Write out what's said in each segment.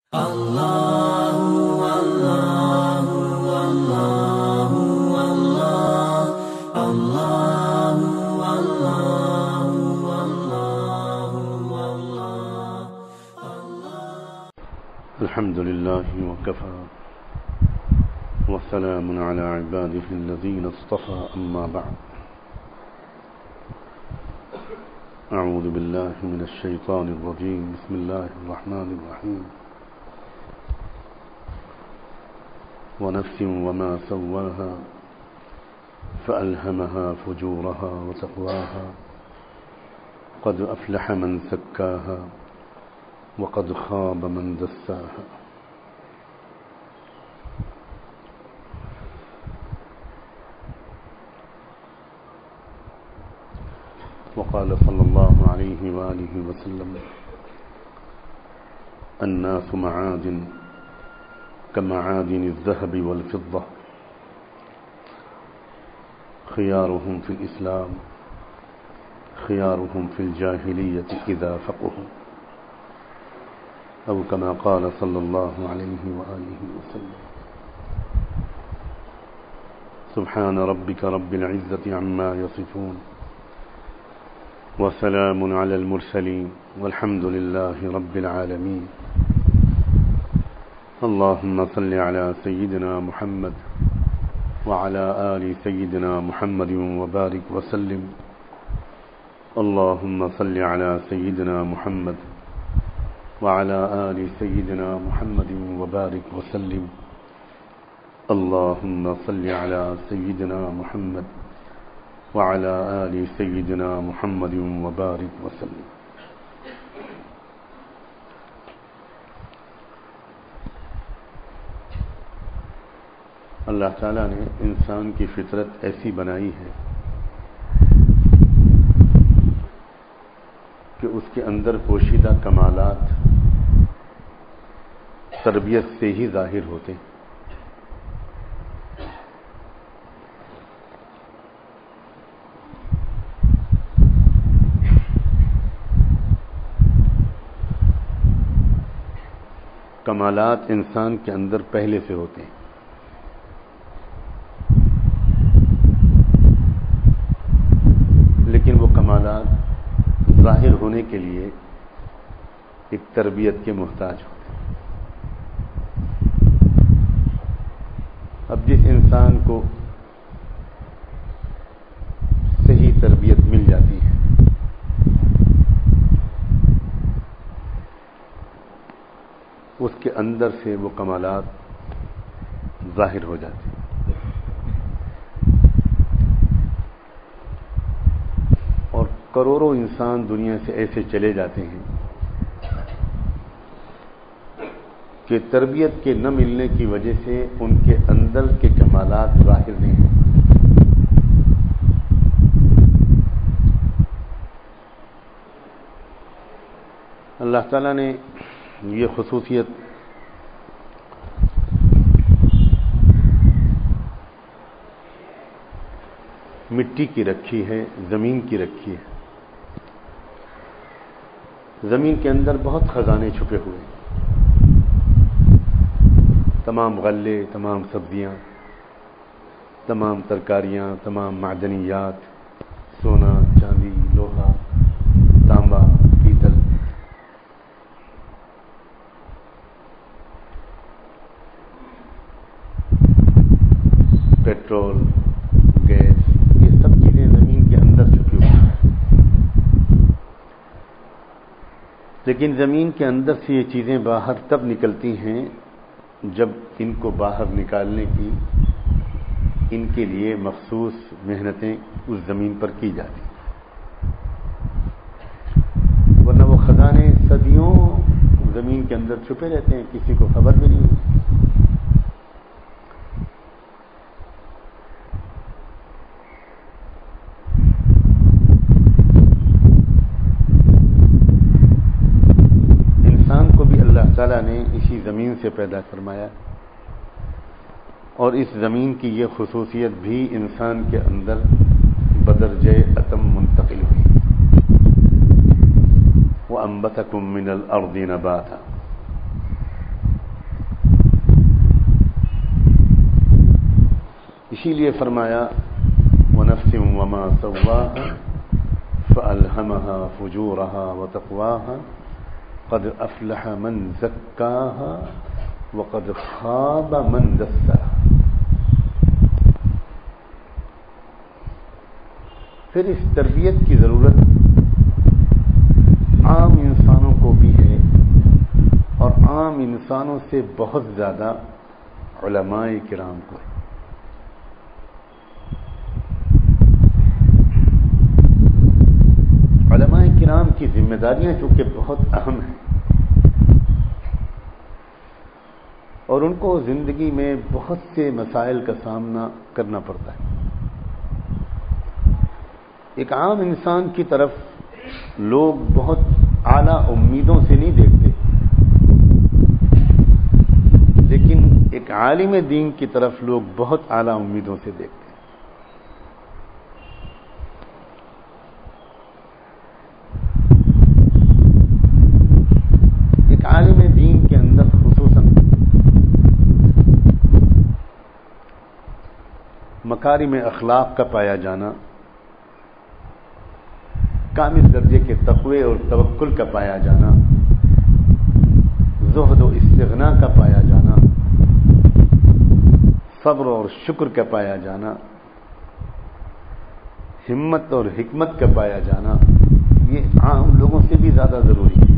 الحمد لله وكفى وسلام على عباده الذين اصطفى أما بعد أعوذ بالله من الشيطان الرجيم بسم الله الرحمن الرحيم ونفس وما سواها فألهمها فجورها وتقواها قد أفلح من زكاها وقد خاب من دساها وقال صلى الله عليه وآله وسلم الناس معادن كمعادن الذهب والفضة خيارهم في الإسلام خيارهم في الجاهلية إذا فقهوا أو كما قال صلى الله عليه وآله وسلم سبحان ربك رب العزة عما يصفون وسلام على المرسلين والحمد لله رب العالمين اللهم صل على سيدنا محمد وعلى آل سيدنا محمد وبارك وسلم اللهم صل على سيدنا محمد وعلى آل سيدنا محمد وبارك وسلم اللهم صل على سيدنا محمد وعلى آل سيدنا محمد وبارك وسلم اللہ تعالیٰ نے انسان کی فطرت ایسی بنائی ہے کہ اس کے اندر پوشیدہ کمالات تربیت سے ہی ظاہر ہوتے ہیں۔ کمالات انسان کے اندر پہلے سے ہوتے ہیں، لیکن وہ کمالات ظاہر ہونے کے لیے ایک تربیت کے محتاج ہوتے ہیں۔ اب جس انسان کو صحیح تربیت مل جاتی ہے اس کے اندر سے وہ کمالات ظاہر ہو جاتے ہیں۔ اور کروڑوں انسان دنیا سے ایسے چلے جاتے ہیں کہ تربیت کے نہ ملنے کی وجہ سے ان کے اندر کے کمالات ظاہر نہیں ہیں۔ اللہ تعالیٰ نے یہ خصوصیت مٹی کی رکھی ہے، زمین کی رکھی ہے۔ زمین کے اندر بہت خزانے چھپے ہوئے ہیں، تمام غلے، تمام سبزیاں، تمام ترکاریاں، تمام معدنیات، سونا، چاندی، لوہا، تانبا، پیتل، پیٹرول، گیس، یہ سب چیزیں زمین کے اندر چھپی ہوئی ہیں۔ لیکن زمین کے اندر سے یہ چیزیں باہر تب نکلتی ہیں جب ان کو باہر نکالنے کی ان کے لیے مخصوص محنتیں اس زمین پر کی جاتی ہیں، ورنہ وہ خزانے صدیوں زمین کے اندر چھپے رہتے ہیں، کسی کو خبر بھی نہیں ہوتی۔ تعالیٰ نے اسی زمین سے پیدا فرمایا، اور اس زمین کی یہ خصوصیت بھی انسان کے اندر بدرجہ اتم منتقل ہوئی۔ وَأَنبَتَكُم مِّنَ الْأَرْضِ نَبَاتًا، اسی لیے فرمایا وَنَفْسٍ وَمَا سَوَّاهَا فَأَلْهَمَهَا فُجُورَهَا وَتَقْوَاهَا قَدْ أَفْلَحَ مَنْ زَكَّاهَا وَقَدْ خَابَ مَنْ دَسَّاهَا. پھر اس تربیت کی ضرورت عام انسانوں کو بھی ہے اور عام انسانوں سے بہت زیادہ علماء کرام کو ہے. علماء کرام کی ذمہ داریاں چونکہ بہت اہم ہیں اور ان کو زندگی میں بہت سے مسائل کا سامنا کرنا پڑتا ہے. ایک عام انسان کی طرف لوگ بہت اعلیٰ امیدوں سے نہیں دیکھتے، لیکن ایک عالم دین کی طرف لوگ بہت اعلیٰ امیدوں سے دیکھتے ہیں. ایک عالم دین کے اندر خصوصاً مکارم اخلاق کا پایا جانا، کامل درجے کے تقوی اور توکل کا پایا جانا، زہد و استغنا کا پایا جانا، صبر اور شکر کا پایا جانا، ہمت اور حکمت کا پایا جانا، یہ عام لوگوں سے بھی زیادہ ضروری ہے.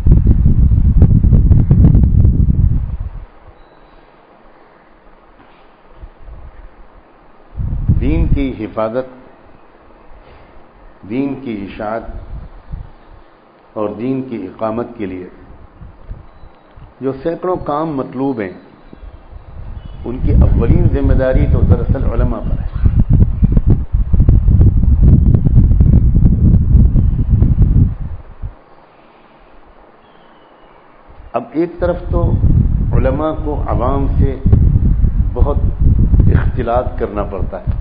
دین کی حفاظت، دین کی اشاعت اور دین کی اقامت کے لیے جو سینکڑوں کام مطلوب ہیں، ان کی اولین ذمہ داری تو دراصل علماء پر ہے. اب ایک طرف تو علماء کو عوام سے بہت اختلاط کرنا پڑتا ہے،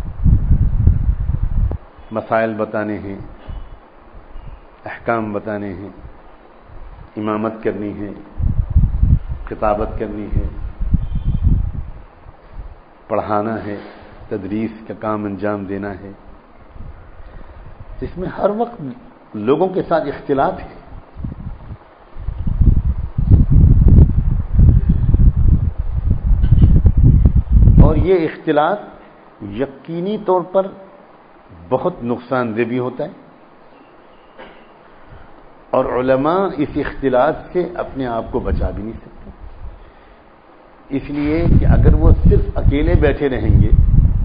مسائل بتانے ہیں، احکام بتانے ہیں، امامت کرنی ہے، خطابت کرنی ہے، پڑھانا ہے، تدریس کا کام انجام دینا ہے. اس میں ہر وقت لوگوں کے ساتھ اختلاط ہے. اور یہ اختلاط یقینی طور پر بہت نقصان دہ بھی ہوتا ہے، اور علماء اس اختلاط سے اپنے آپ کو بچا بھی نہیں سکتے. اس لیے کہ اگر وہ صرف اکیلے بیٹھے رہیں گے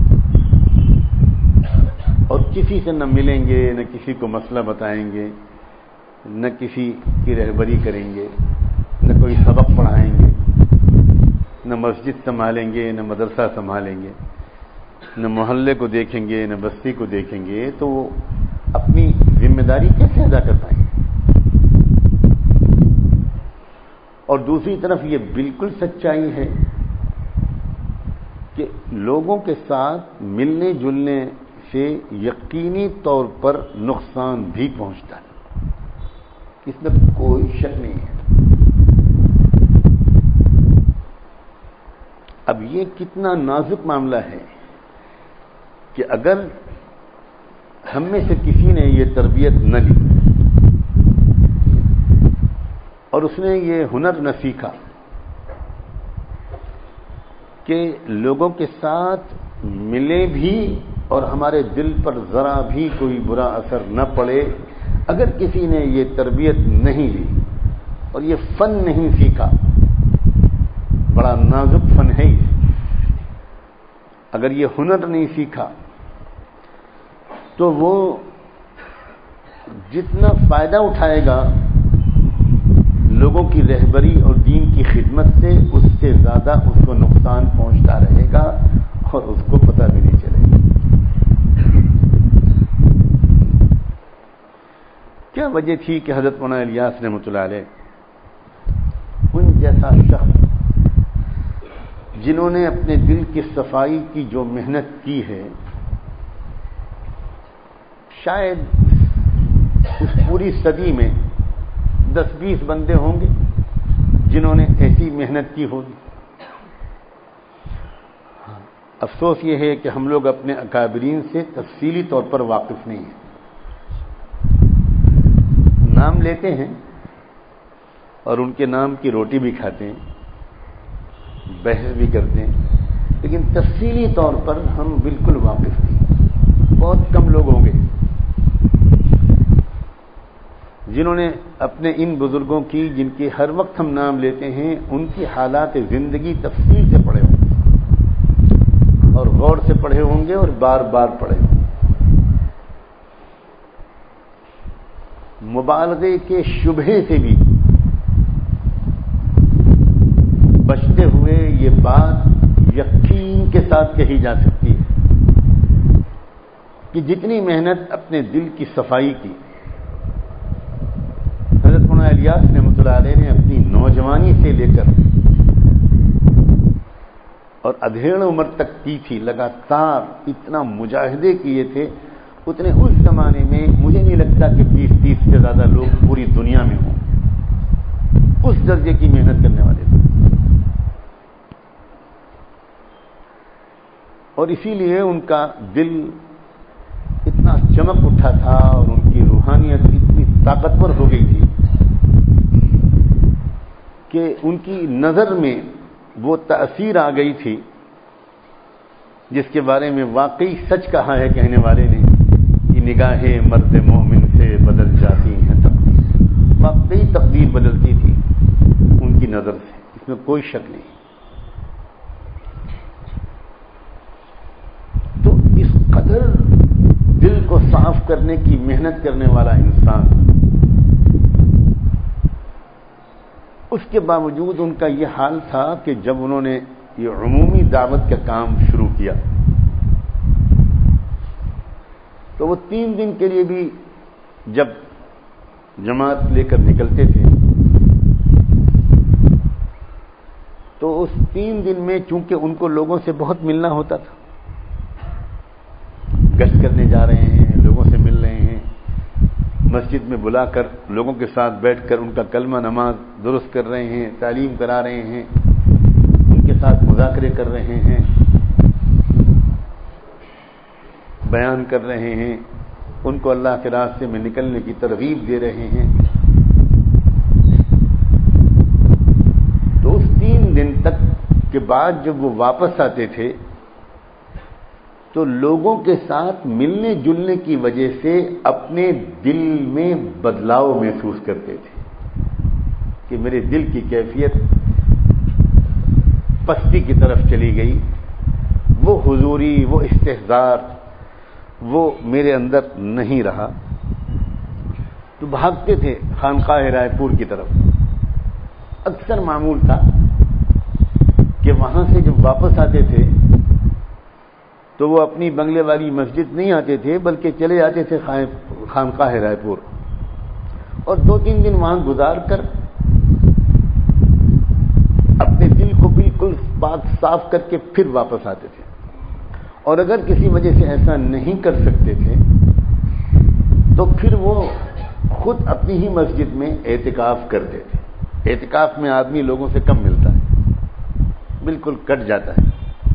اور کسی سے نہ ملیں گے، نہ کسی کو مسئلہ بتائیں گے، نہ کسی کی رہبری کریں گے، نہ کوئی سبق پڑھائیں گے، نہ مسجد سنبھالیں گے، نہ مدرسہ سنبھالیں گے، نہ محلے کو دیکھیں گے، نہ بستی کو دیکھیں گے، تو وہ اپنی ذمہ داری کیسے ادا کر پائیں گے؟ اور دوسری طرف یہ بالکل سچائی ہے کہ لوگوں کے ساتھ ملنے جلنے سے یقینی طور پر نقصان بھی پہنچتا ہے، اس میں کوئی شک نہیں ہے. اب یہ کتنا نازک معاملہ ہے کہ اگر ہم میں سے کسی نے یہ تربیت نہ لی اور اس نے یہ ہنر نہ سیکھا کہ لوگوں کے ساتھ ملے بھی اور ہمارے دل پر ذرا بھی کوئی برا اثر نہ پڑے، اگر کسی نے یہ تربیت نہیں لی اور یہ فن نہیں سیکھا، بڑا نازک فن ہے یہ، اگر یہ ہنر نہیں سیکھا تو وہ جتنا فائدہ اٹھائے گا لوگوں کی رہبری اور دین کی خدمت سے، اس سے زیادہ اس کو نقصان پہنچتا رہے گا اور اس کو پتہ بھی نہیں چلے گا. کیا وجہ تھی کہ حضرت مولانا الیاس رحمۃ اللہ علیہ ان جیسا شخص جنہوں نے اپنے دل کی صفائی کی جو محنت کی ہے، شاید اس پوری صدی میں 10-20 بندے ہوں گے جنہوں نے ایسی محنت کی ہوگی. افسوس یہ ہے کہ ہم لوگ اپنے اکابرین سے تفصیلی طور پر واقف نہیں ہیں. نام لیتے ہیں اور ان کے نام کی روٹی بھی کھاتے ہیں، بحث بھی کرتے ہیں، لیکن تفصیلی طور پر ہم بالکل واقف نہیں. بہت کم لوگ ہوں گے جنہوں نے اپنے ان بزرگوں کی، جن کے ہر وقت ہم نام لیتے ہیں، ان کی حالات زندگی تفصیل سے پڑھے ہوں گے اور غور سے پڑھے ہوں گے اور بار بار پڑھے ہوں گے. مبالغے کے شبہے سے بھی بچتے ہوئے یہ بات یقین کے ساتھ کہی جا سکتی ہے کہ جتنی محنت اپنے دل کی صفائی کی حضرت مولانا الیاس رحمۃ اللہ علیہ نے اپنی نوجوانی سے لے کر اور ادھیڑ عمر تک کی تھی، لگاتار اتنا مجاہدے کیے تھے، اتنے اس زمانے میں مجھے نہیں لگتا کہ 20-30 سے زیادہ لوگ پوری دنیا میں ہوں اس درجے کی محنت کرنے والے تھے. اور اسی لیے ان کا دل اتنا چمک اٹھا تھا اور ان کی روحانیت اتنی طاقتور ہو گئی تھی کہ ان کی نظر میں وہ تاثیر آ گئی تھی جس کے بارے میں واقعی سچ کہا ہے کہنے والے نے کہ نگاہیں مرد مومن سے بدل جاتی ہیں تقدیر. واقعی تقدیر بدلتی تھی ان کی نظر سے، اس میں کوئی شک نہیں. تو اس قدر دل کو صاف کرنے کی محنت کرنے والا انسان، اس کے باوجود ان کا یہ حال تھا کہ جب انہوں نے یہ عمومی دعوت کا کام شروع کیا تو وہ 3 دن کے لیے بھی جب جماعت لے کر نکلتے تھے تو اس 3 دن میں چونکہ ان کو لوگوں سے بہت ملنا ہوتا تھا، گشت کرنے جا رہے ہیں، لوگوں سے مل رہے ہیں، مسجد میں بلا کر لوگوں کے ساتھ بیٹھ کر ان کا کلمہ نماز درست کر رہے ہیں، تعلیم کرا رہے ہیں، ان کے ساتھ مذاکرے کر رہے ہیں، بیان کر رہے ہیں، ان کو اللہ کے راستے میں نکلنے کی ترغیب دے رہے ہیں. تو اس 3 دن تک کے بعد جب وہ واپس آتے تھے تو لوگوں کے ساتھ ملنے جلنے کی وجہ سے اپنے دل میں بدلاؤ محسوس کرتے تھے کہ میرے دل کی کیفیت پستی کی طرف چلی گئی، وہ حضوری، وہ استحضار وہ میرے اندر نہیں رہا. تو بھاگتے تھے خانقاہ رائے پور کی طرف. اکثر معمول تھا کہ وہاں سے جب واپس آتے تھے تو وہ اپنی بنگلے والی مسجد نہیں آتے تھے بلکہ چلے جاتے تھے خانقاہ رائے پور اور 2-3 دن وہاں گزار کر اپنے دل کو بالکل پاک صاف کر کے پھر واپس آتے تھے. اور اگر کسی وجہ سے ایسا نہیں کر سکتے تھے تو پھر وہ خود اپنی ہی مسجد میں اعتکاف کرتے تھے. اعتکاف میں آدمی لوگوں سے کم ملتا ہے، بالکل کٹ جاتا ہے.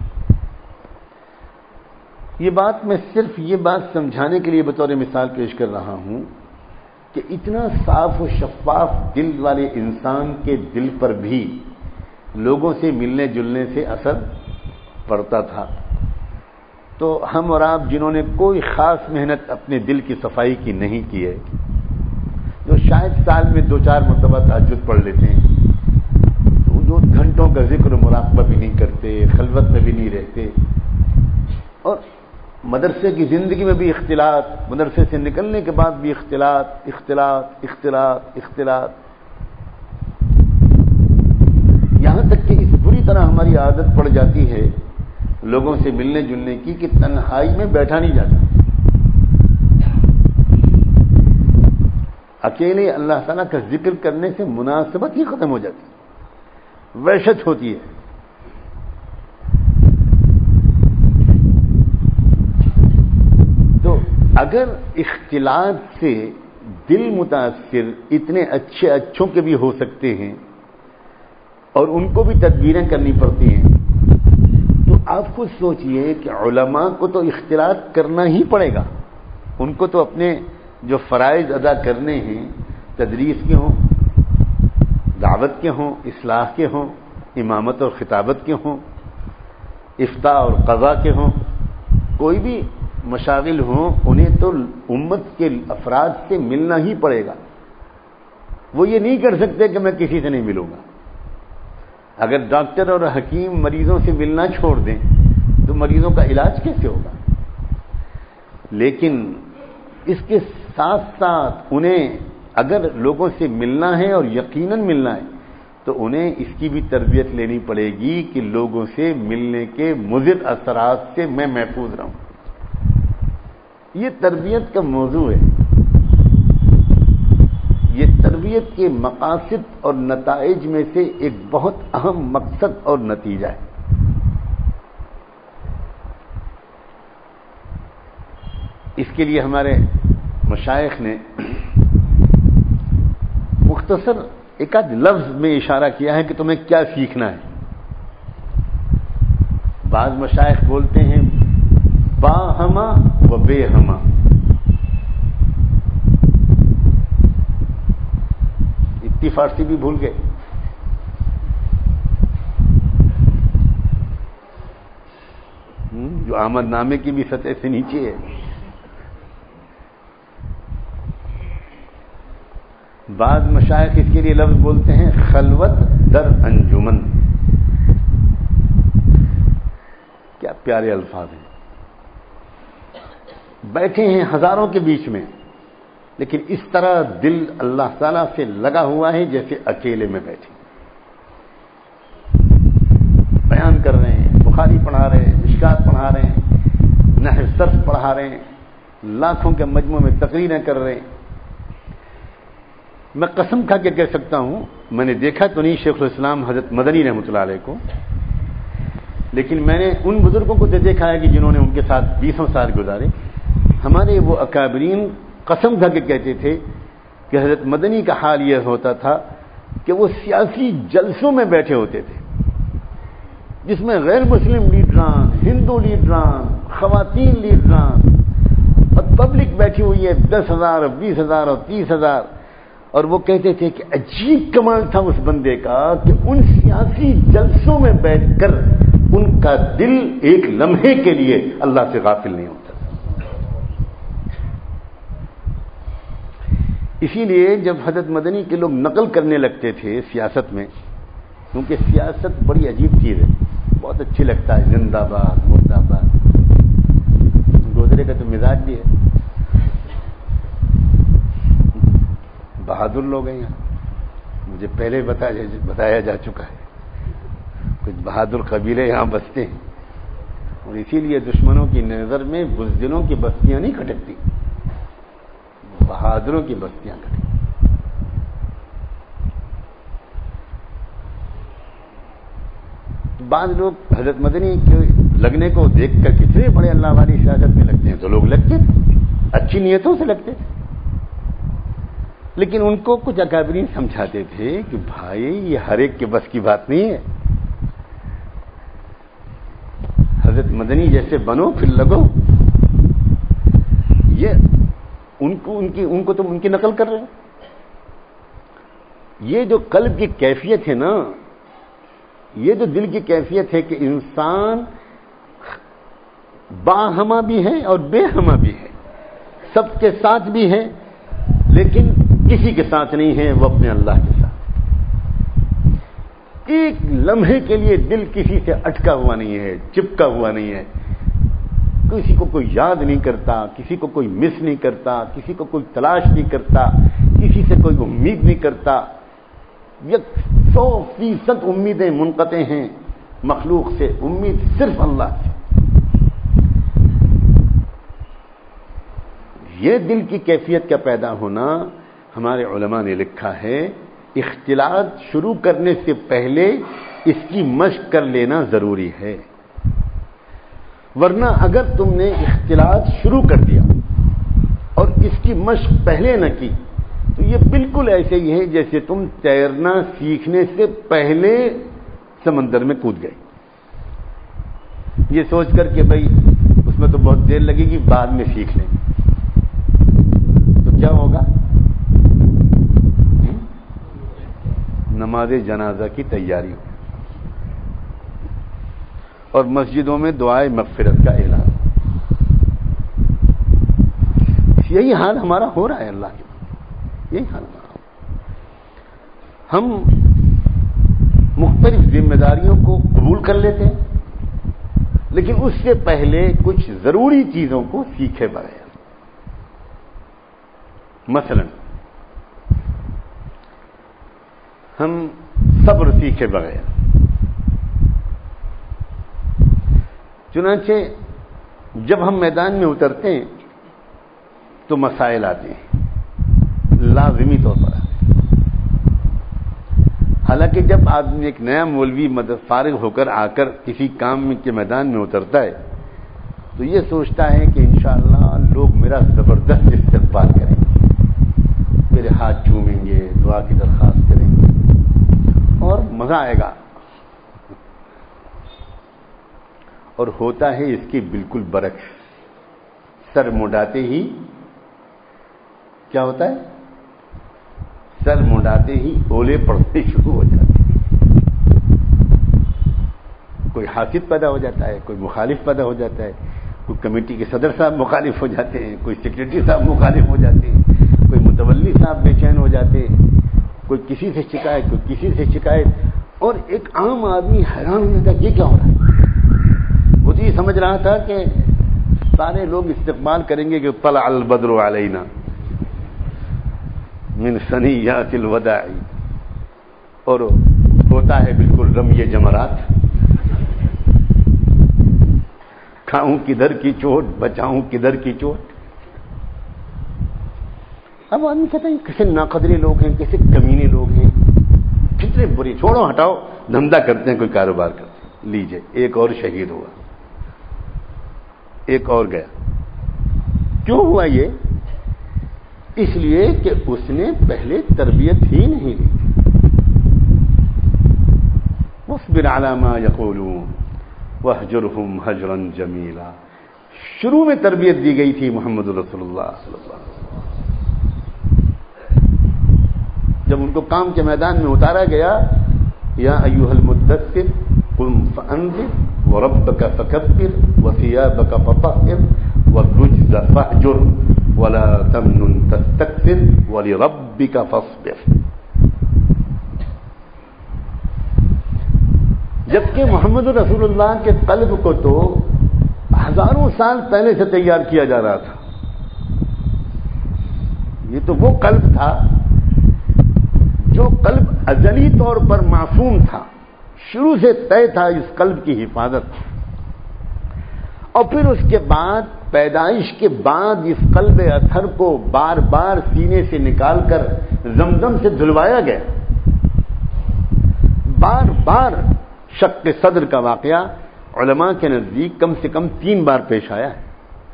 یہ بات میں صرف یہ بات سمجھانے کے لیے بطور مثال پیش کر رہا ہوں کہ اتنا صاف و شفاف دل والے انسان کے دل پر بھی لوگوں سے ملنے جلنے سے اثر پڑتا تھا. تو ہم اور آپ جنہوں نے کوئی خاص محنت اپنے دل کی صفائی کی نہیں کی ہے، جو شاید سال میں 2-4 مرتبہ تہجد پڑھ لیتے ہیں، تو جو گھنٹوں کا ذکر و مراقبہ بھی نہیں کرتے، خلوت میں بھی نہیں رہتے، اور مدرسے کی زندگی میں بھی اختلاط، مدرسے سے نکلنے کے بعد بھی اختلاط، یہاں تک کہ اس بری طرح ہماری عادت پڑ جاتی ہے لوگوں سے ملنے جلنے کی کہ تنہائی میں بیٹھا نہیں جاتا. اکیلے اللہ تعالیٰ کا ذکر کرنے سے مناسبت ہی ختم ہو جاتی ہے، وحشت ہوتی ہے. تو اگر اختلاط سے دل متاثر اتنے اچھوں کے بھی ہو سکتے ہیں اور ان کو بھی تدبیریں کرنی پڑتی ہیں، تو آپ خود سوچئے کہ علماء کو تو اختلاط کرنا ہی پڑے گا، ان کو تو اپنے جو فرائض ادا کرنے ہیں، تدریس کے ہوں، دعوت کے ہوں، اصلاح کے ہوں، امامت اور خطابت کے ہوں، افتاء اور قضاء کے ہوں، کوئی بھی مشاغل ہوں، انہیں تو امت کے افراد سے ملنا ہی پڑے گا۔ وہ یہ نہیں کر سکتے کہ میں کسی سے نہیں ملوں گا۔ اگر ڈاکٹر اور حکیم مریضوں سے ملنا چھوڑ دیں تو مریضوں کا علاج کیسے ہوگا؟ لیکن اس کے ساتھ ساتھ انہیں اگر لوگوں سے ملنا ہے اور یقیناً ملنا ہے تو انہیں اس کی بھی تربیت لینی پڑے گی کہ لوگوں سے ملنے کے مضر اثرات سے میں محفوظ رہوں۔ یہ تربیت کا موضوع ہے، یہ تربیت کے مقاصد اور نتائج میں سے ایک بہت اہم مقصد اور نتیجہ ہے۔ اس کے لیے ہمارے مشائخ نے مختصر ایک آدھ لفظ میں اشارہ کیا ہے کہ تمہیں کیا سیکھنا ہے۔ بعض مشائخ بولتے ہیں باہما و بے ہما، اتنی فارسی بھی بھول گئے۔ جو آمد نامے کی بھی سطح سے نیچے ہے۔ بعض مشائخ اس کے لیے لفظ بولتے ہیں خلوت در انجمن۔ کیا پیارے الفاظ ہیں، بیٹھے ہیں ہزاروں کے بیچ میں لیکن اس طرح دل اللہ تعالیٰ سے لگا ہوا ہے جیسے اکیلے میں بیٹھے، بیان کر رہے ہیں، بخاری پڑھا رہے ہیں، مشکات پڑھا رہے ہیں، نحو صرف پڑھا رہے ہیں، لاکھوں کے مجموعے میں تقریریں کر رہے ہیں۔ میں قسم کھا کے کہہ سکتا ہوں، میں نے دیکھا تو نہیں شیخ الاسلام حضرت مدنی رحمۃ اللہ علیہ کو، لیکن میں نے ان بزرگوں کو دیکھا ہے کہ جنہوں نے ان کے ساتھ 20 سال گزارے۔ ہمارے وہ اکابرین قسم کھا کے کہتے تھے کہ حضرت مدنی کا حال یہ ہوتا تھا کہ وہ سیاسی جلسوں میں بیٹھے ہوتے تھے جس میں غیر مسلم لیڈران، ہندو لیڈران، خواتین لیڈران اور پبلک بیٹھی ہوئی ہے 10,000 اور 20,000 اور 30,000، اور وہ کہتے تھے کہ عجیب کمال تھا اس بندے کا کہ ان سیاسی جلسوں میں بیٹھ کر ان کا دل ایک لمحے کے لیے اللہ سے غافل نہیں ہوتا۔ اسی لیے جب حضرت مدنی کے لوگ نقل کرنے لگتے تھے سیاست میں، کیونکہ سیاست بڑی عجیب چیز ہے، بہت اچھی لگتا ہے، زندہ باد مردہ آباد، گودرے کا تو مزاج بھی ہے، بہادر لوگ ہیں یہاں، مجھے پہلے بتایا جا چکا ہے، کچھ بہادر قبیلے یہاں بستے ہیں، اور اسی لیے دشمنوں کی نظر میں بزدلوں کی بستیاں نہیں کھٹکتی، بہادروں کی بستیاں کھٹکتی۔ بعض لوگ حضرت مدنی کے لگنے کو دیکھ کر کتنے بڑے اللہ والی سیاست میں لگتے ہیں، تو لوگ لگتے تھے، اچھی نیتوں سے لگتے تھے، لیکن ان کو کچھ اکابرین سمجھاتے تھے کہ بھائی یہ ہر ایک کے بس کی بات نہیں ہے، حضرت مدنی جیسے بنو پھر لگو۔ یہ ان کو تم ان کی نقل کر رہے ہو۔ یہ جو قلب کی کیفیت ہے نا، یہ جو دل کی کیفیت ہے کہ انسان باہما بھی ہے اور بے ہما بھی ہے، سب کے ساتھ بھی ہے لیکن کسی کے ساتھ نہیں ہے، وہ اپنے اللہ کے ساتھ۔ ایک لمحے کے لیے دل کسی سے اٹکا ہوا نہیں ہے، چپکا ہوا نہیں ہے، کسی کو کوئی یاد نہیں کرتا، کسی کو کوئی مس نہیں کرتا، کسی کو کوئی تلاش نہیں کرتا، کسی سے کوئی امید نہیں کرتا۔ 100% امیدیں منقطع ہیں مخلوق سے، امید صرف اللہ سے۔ یہ دل کی کیفیت کا پیدا ہونا، ہمارے علماء نے لکھا ہے اختلاط شروع کرنے سے پہلے اس کی مشق کر لینا ضروری ہے، ورنہ اگر تم نے اختلاط شروع کر دیا اور اس کی مشق پہلے نہ کی تو یہ بالکل ایسے ہی ہے جیسے تم تیرنا سیکھنے سے پہلے سمندر میں کود گئے۔ یہ سوچ کر کہ بھائی اس میں تو بہت دیر لگے گی، بعد میں سیکھ لیں، تو کیا ہوگا؟ نماز جنازہ کی تیاری ہو اور مسجدوں میں دعائے مغفرت کا اعلان. یہی حال ہمارا ہو رہا ہے، اللہ کے، یہی حال ہمارا. ہم مختلف ذمہ داریوں کو قبول کر لیتے ہیں، لیکن اس سے پہلے کچھ ضروری چیزوں کو سیکھے بغیر. مثلا ہم صبر سیکھے بغیر، چنانچہ جب ہم میدان میں اترتے ہیں تو مسائل آتے ہیں، لازمی طور پر آتے ہیں. حالانکہ جب آدمی ایک نیا مولوی فارغ ہو کر آ کر کسی کام کے میدان میں اترتا ہے تو یہ سوچتا ہے کہ انشاءاللہ لوگ میرا زبردست استقبال کریں گے، میرے ہاتھ چومیں گے، دعا کی درخواست کریں گے اور مزہ آئے گا. اور ہوتا ہے اس کی بالکل برعکس. سر مڈاتے ہی کیا ہوتا ہے؟ سر مڈاتے ہی اولے پڑنے شروع ہو جاتے ہیں. کوئی حاسد پیدا ہو جاتا ہے، کوئی مخالف پیدا ہو جاتا ہے، کوئی کمیٹی کے صدر صاحب مخالف ہو جاتے ہیں، کوئی سیکریٹری صاحب مخالف ہو جاتے ہیں، کوئی متولی صاحب بے چین ہو جاتے ہیں، کوئی کسی سے شکایت، کوئی کسی سے شکایت. اور ایک عام آدمی حیران ہو جاتا ہے یہ کیا ہو رہا ہے. وہ تو یہ سمجھ رہا تھا کہ سارے لوگ استقبال کریں گے کہ طلع البدر علینا من ثنیات الوداع، اور ہوتا ہے بالکل رمی جمرات. کھاؤں کدھر کی چوٹ، بچاؤں کدھر کی چوٹ. اب آدمی کہتا ہے کیسے ناقدری لوگ ہیں، کیسے کمینے لوگ ہیں، کتنے بری. چھوڑو ہٹاؤ، دھندا کرتے ہیں، کوئی کاروبار کرتے ہیں. لیجئے ایک اور شہید ہوا، ایک اور گیا. کیوں ہوا یہ؟ اس لیے کہ اس نے پہلے تربیت ہی نہیں لی. واصبر علی ما یقولون واہجرہم ہجرا جمیلا. شروع میں تربیت دی گئی تھی محمد رسول اللہ صلی اللہ علیہ وسلم. جب ان کو کام کے میدان میں اتارا گیا، یا ایھا المدثر قم فانذر وربک فکبر وثیابک فطہر والرجز فاہجر ولا تمنن تستکثر ولربک فاصبر. جبکہ محمد رسول اللہ کے قلب کو تو ہزاروں سال پہلے سے تیار کیا جا رہا تھا. یہ تو وہ قلب تھا جو قلب ازلی طور پر معصوم تھا، شروع سے طے تھا اس قلب کی حفاظت. اور پھر اس کے بعد پیدائش کے بعد اس قلب اطہر کو بار بار سینے سے نکال کر زمزم سے دھلوایا گیا. بار بار شق صدر کا واقعہ علماء کے نزدیک کم سے کم 3 بار پیش آیا ہے.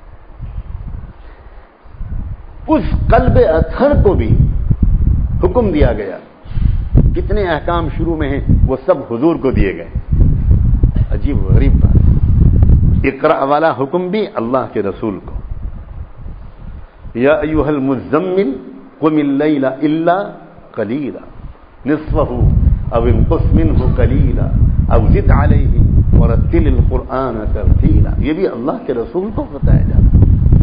اس قلب اطہر کو بھی حکم دیا گیا. کتنے احکام شروع میں ہیں وہ سب حضور کو دیے گئے. عجیب و غریب بات. اقرا والا حکم بھی اللہ کے رسول کو. یا ایھا المزمل قم اللیل الا قلیلا نصفہ او انقص منہ قلیلا او زد علیہ ورتل القرآن ترتیلا. یہ بھی اللہ کے رسول کو بتایا جاتا.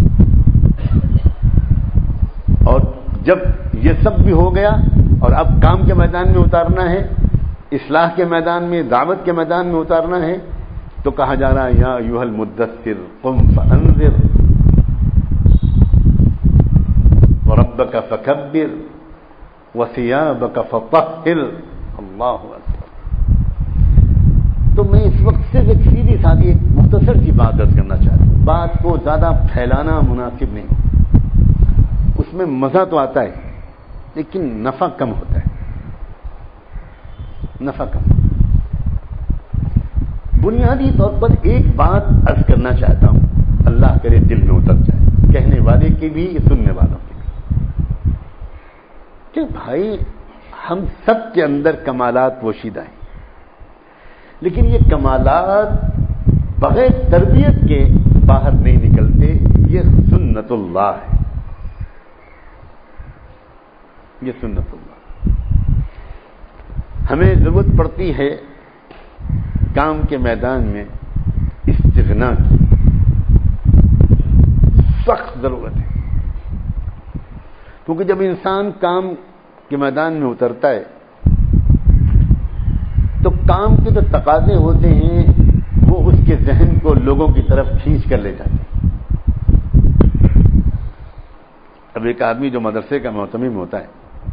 اور جب یہ سب بھی ہو گیا اور اب کام کے میدان میں اتارنا ہے، اصلاح کے میدان میں، دعوت کے میدان میں اتارنا ہے، تو کہا جا رہا ہے یا ایھا المدثر قم فانذر وربک فکبر وثیابک فطہر. اللہ اکبر. تو میں اس وقت صرف ایک سیدھی سادھی ایک مختصر سی بات عرض کرنا چاہتا ہوں. بات کو زیادہ پھیلانا مناسب نہیں. اس میں مزہ تو آتا ہے لیکن نفع کم ہوتا ہے. نفع کم. بنیادی طور پر ایک بات عرض کرنا چاہتا ہوں، اللہ کرے دل میں اتر جائے، کہنے والے کی بھی سننے والوں کی بھی، کہ بھائی ہم سب کے اندر کمالات پوشیدہ ہیں، لیکن یہ کمالات بغیر تربیت کے باہر نہیں نکلتے. یہ سنت اللہ ہے، یہ سنت اللہ. ہمیں ضرورت پڑتی ہے کام کے میدان میں استغنا کی، سخت ضرورت ہے. کیونکہ جب انسان کام کے میدان میں اترتا ہے تو کام کے جو تقاضے ہوتے ہیں وہ اس کے ذہن کو لوگوں کی طرف کھینچ کر لے جاتے ہیں. اب ایک آدمی جو مدرسے کا معتمم ہوتا ہے،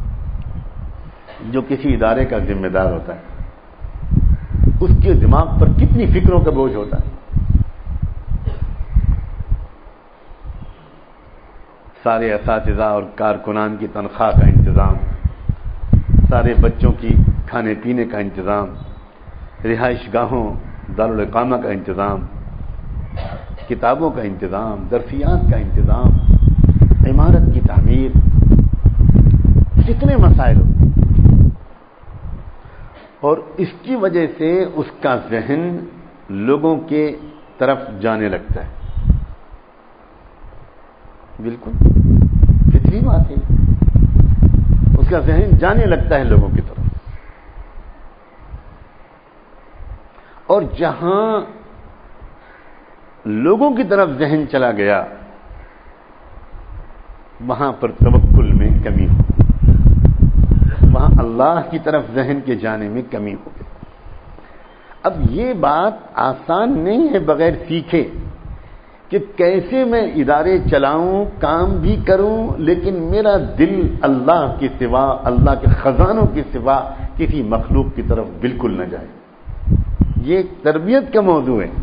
جو کسی ادارے کا ذمہ دار ہوتا ہے، اس کے دماغ پر کتنی فکروں کا بوجھ ہوتا ہے. سارے اساتذہ اور کارکنان کی تنخواہ کا انتظام، سارے بچوں کی کھانے پینے کا انتظام، رہائش گاہوں دارالاقامہ کا انتظام، کتابوں کا انتظام، درسیات کا انتظام، عمارت کی تعمیر، کتنے مسائل ہو. اور اس کی وجہ سے اس کا ذہن لوگوں کے طرف جانے لگتا ہے. بالکل فطری بات ہے، اس کا ذہن جانے لگتا ہے لوگوں کی طرف. اور جہاں لوگوں کی طرف ذہن چلا گیا وہاں پر توکل میں کمی ہو، وہاں اللہ کی طرف ذہن کے جانے میں کمی ہو گئی. اب یہ بات آسان نہیں ہے بغیر سیکھے کہ کیسے میں ادارے چلاؤں، کام بھی کروں، لیکن میرا دل اللہ کے سوا، اللہ کے خزانوں کے سوا کسی مخلوق کی طرف بالکل نہ جائے. یہ تربیت کا موضوع ہے.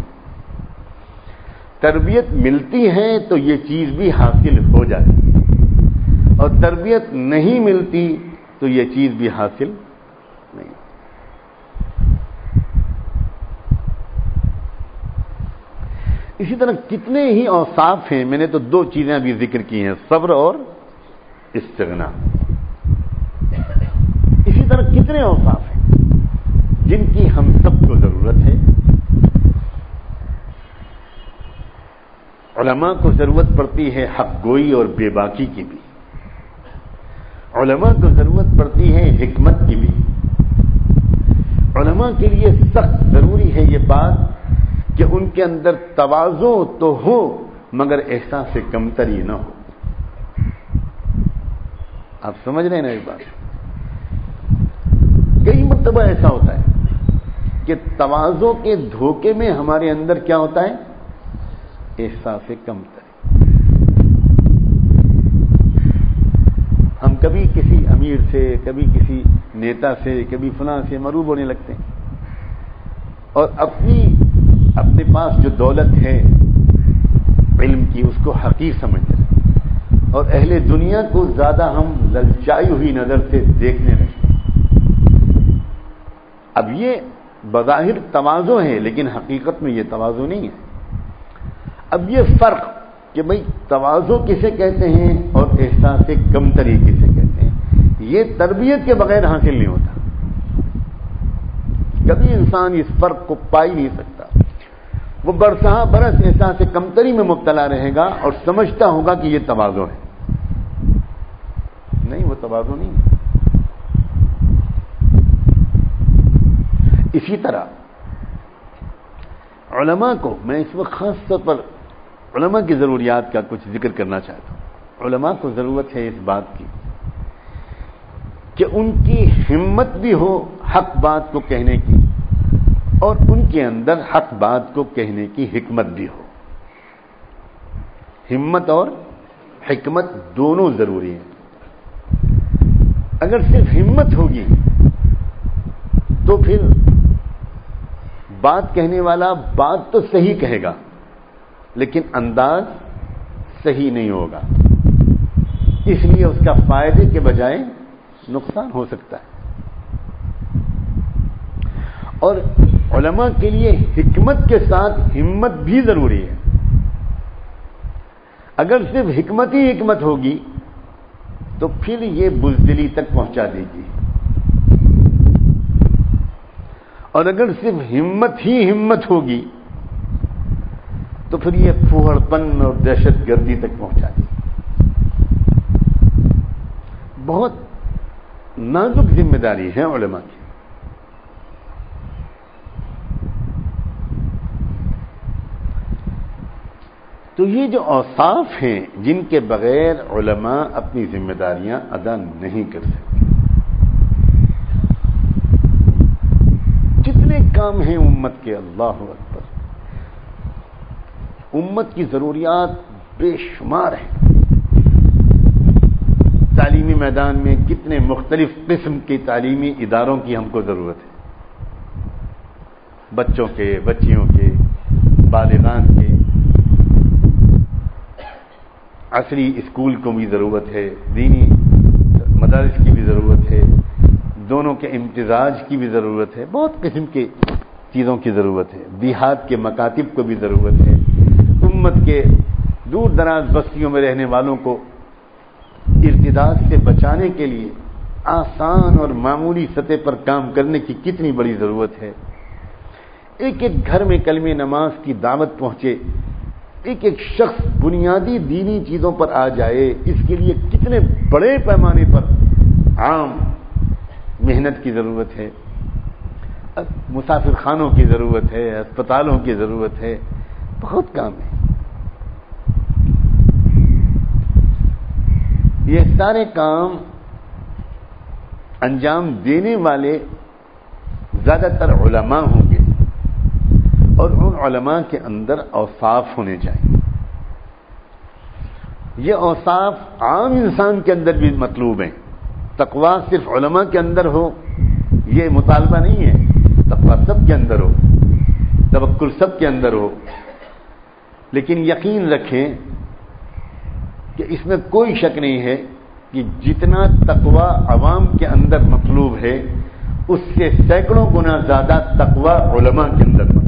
تربیت ملتی ہے تو یہ چیز بھی حاصل ہو جاتی ہے، اور تربیت نہیں ملتی تو یہ چیز بھی حاصل نہیں. اسی طرح کتنے ہی اوصاف ہیں. میں نے تو 2 چیزیں ابھی ذکر کی ہیں، صبر اور استغنا. اسی طرح کتنے اوصاف ہیں جن کی ہم سب کو ضرورت ہے. علماء کو ضرورت پڑتی ہے حق گوئی اور بے باکی کی بھی. علماء کو ضرورت پڑتی ہے حکمت کی بھی. علماء کے لیے سخت ضروری ہے یہ بات کہ ان کے اندر تواضع تو ہو مگر احساس کمتری نہ ہو. آپ سمجھ رہے ہیں نا یہ بات؟ کئی مرتبہ ایسا ہوتا ہے کہ تواضع کے دھوکے میں ہمارے اندر کیا ہوتا ہے؟ احساس کمتری. ہم کبھی کسی امیر سے، کبھی کسی نیتا سے، کبھی فلاں سے مروب ہونے لگتے ہیں، اور اپنے پاس جو دولت ہے علم کی اس کو حقیر سمجھتے ہیں، اور اہل دنیا کو زیادہ ہم للچائی ہوئی نظر سے دیکھنے لگتے ہیں. اب یہ بظاہر تواضع ہے لیکن حقیقت میں یہ تواضع نہیں ہے. اب یہ فرق کہ بھئی تواضع کسے کہتے ہیں اور احساس کمتری کسے کہتے ہیں، یہ تربیت کے بغیر حاصل نہیں ہوتا. کبھی انسان اس فرق کو پا ہی نہیں سکتا. وہ برسہ برس احساس کمتری میں مبتلا رہے گا اور سمجھتا ہوگا کہ یہ تواضع ہے. نہیں، وہ تواضع نہیں ہے. اسی طرح علماء کو، میں اس وقت خاص طور پر علماء کی ضروریات کا کچھ ذکر کرنا چاہتا ہوں. علماء کو ضرورت ہے اس بات کی کہ ان کی ہمت بھی ہو حق بات کو کہنے کی، اور ان کے اندر حق بات کو کہنے کی حکمت بھی ہو. ہمت اور حکمت دونوں ضروری ہیں. اگر صرف ہمت ہوگی تو پھر بات کہنے والا بات تو صحیح کہے گا لیکن انداز صحیح نہیں ہوگا، اس لیے اس کا فائدے کے بجائے نقصان ہو سکتا ہے. اور علماء کے لیے حکمت کے ساتھ ہمت بھی ضروری ہے. اگر صرف حکمت ہی حکمت ہوگی تو پھر یہ بزدلی تک پہنچا دے گی، اور اگر صرف ہمت ہی ہمت ہوگی تو پھر یہ پھوہڑ پن اور دہشت گردی تک پہنچا دی. بہت نازک ذمہ داری ہے علماء کی. تو یہ جو اوصاف ہیں جن کے بغیر علماء اپنی ذمہ داریاں ادا نہیں کر سکتے. جتنے کام ہیں امت کے، اللہ اکبر، امت کی ضروریات بے شمار ہیں. تعلیمی میدان میں کتنے مختلف قسم کی تعلیمی اداروں کی ہم کو ضرورت ہے. بچوں کے، بچیوں کے، بالغان کے. عصری اسکول کو بھی ضرورت ہے، دینی مدارس کی بھی ضرورت ہے، دونوں کے امتزاج کی بھی ضرورت ہے. بہت قسم کی چیزوں کی ضرورت ہے. دیہات کے مکاتب کو بھی ضرورت ہے. امت کے دور دراز بستیوں میں رہنے والوں کو ارتداد سے بچانے کے لیے آسان اور معمولی سطح پر کام کرنے کی کتنی بڑی ضرورت ہے. ایک ایک گھر میں کلمہ نماز کی دعوت پہنچے، ایک ایک شخص بنیادی دینی چیزوں پر آ جائے، اس کے لیے کتنے بڑے پیمانے پر عام محنت کی ضرورت ہے. مسافر خانوں کی ضرورت ہے، ہسپتالوں کی ضرورت ہے. بہت کام ہے. یہ سارے کام انجام دینے والے زیادہ تر علماء ہوں گے، اور ان علماء کے اندر اوصاف ہونے چاہیے. یہ اوصاف عام انسان کے اندر بھی مطلوب ہیں. تقویٰ صرف علماء کے اندر ہو یہ مطالبہ نہیں ہے. تقویٰ سب کے اندر ہو، توکل سب کے اندر ہو. لیکن یقین رکھیں کہ اس میں کوئی شک نہیں ہے کہ جتنا تقویٰ عوام کے اندر مطلوب ہے اس سے سینکڑوں گنا زیادہ تقویٰ علماء کے اندر مطلوب.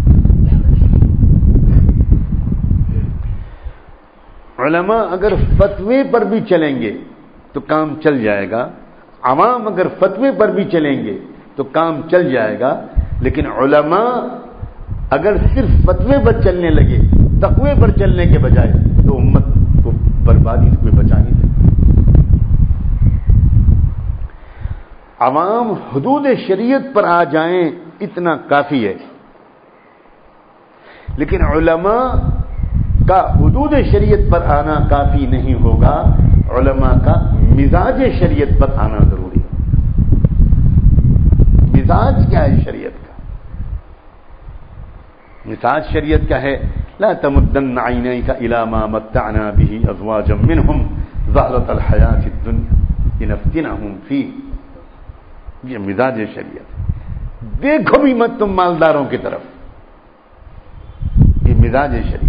علماء اگر فتوے پر بھی چلیں گے تو کام چل جائے گا، عوام اگر فتوے پر بھی چلیں گے تو کام چل جائے گا. لیکن علماء اگر صرف فتوے پر چلنے لگے، تقوی پر چلنے کے بجائے، تو امت کو بربادی سے کوئی بچا نہیں سکتا. عوام حدود شریعت پر آ جائیں اتنا کافی ہے، لیکن علماء کا حدود شریعت پر آنا کافی نہیں ہوگا. علماء کا مزاج شریعت پر آنا ضروری ہے. مزاج کیا ہے شریعت کا؟ مزاج شریعت کا ہے لا تمدن عینیک الی ما متعنا به ازواجا منهم زہرۃ الحیاۃ الدنیا لنفتنهم فیہ. یہ مزاج شریعت. دیکھو بھی مت تم مالداروں کی طرف. یہ مزاج شریعت.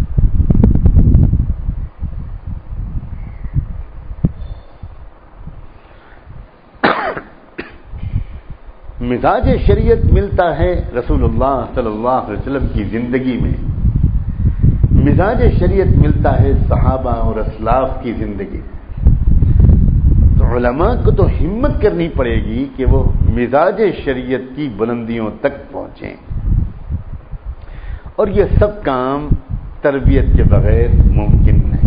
مزاج شریعت ملتا ہے رسول اللہ صلی اللہ علیہ وسلم کی زندگی میں. مزاج شریعت ملتا ہے صحابہ اور اسلاف کی زندگی میں. تو علماء کو تو ہمت کرنی پڑے گی کہ وہ مزاج شریعت کی بلندیوں تک پہنچیں. اور یہ سب کام تربیت کے بغیر ممکن نہیں.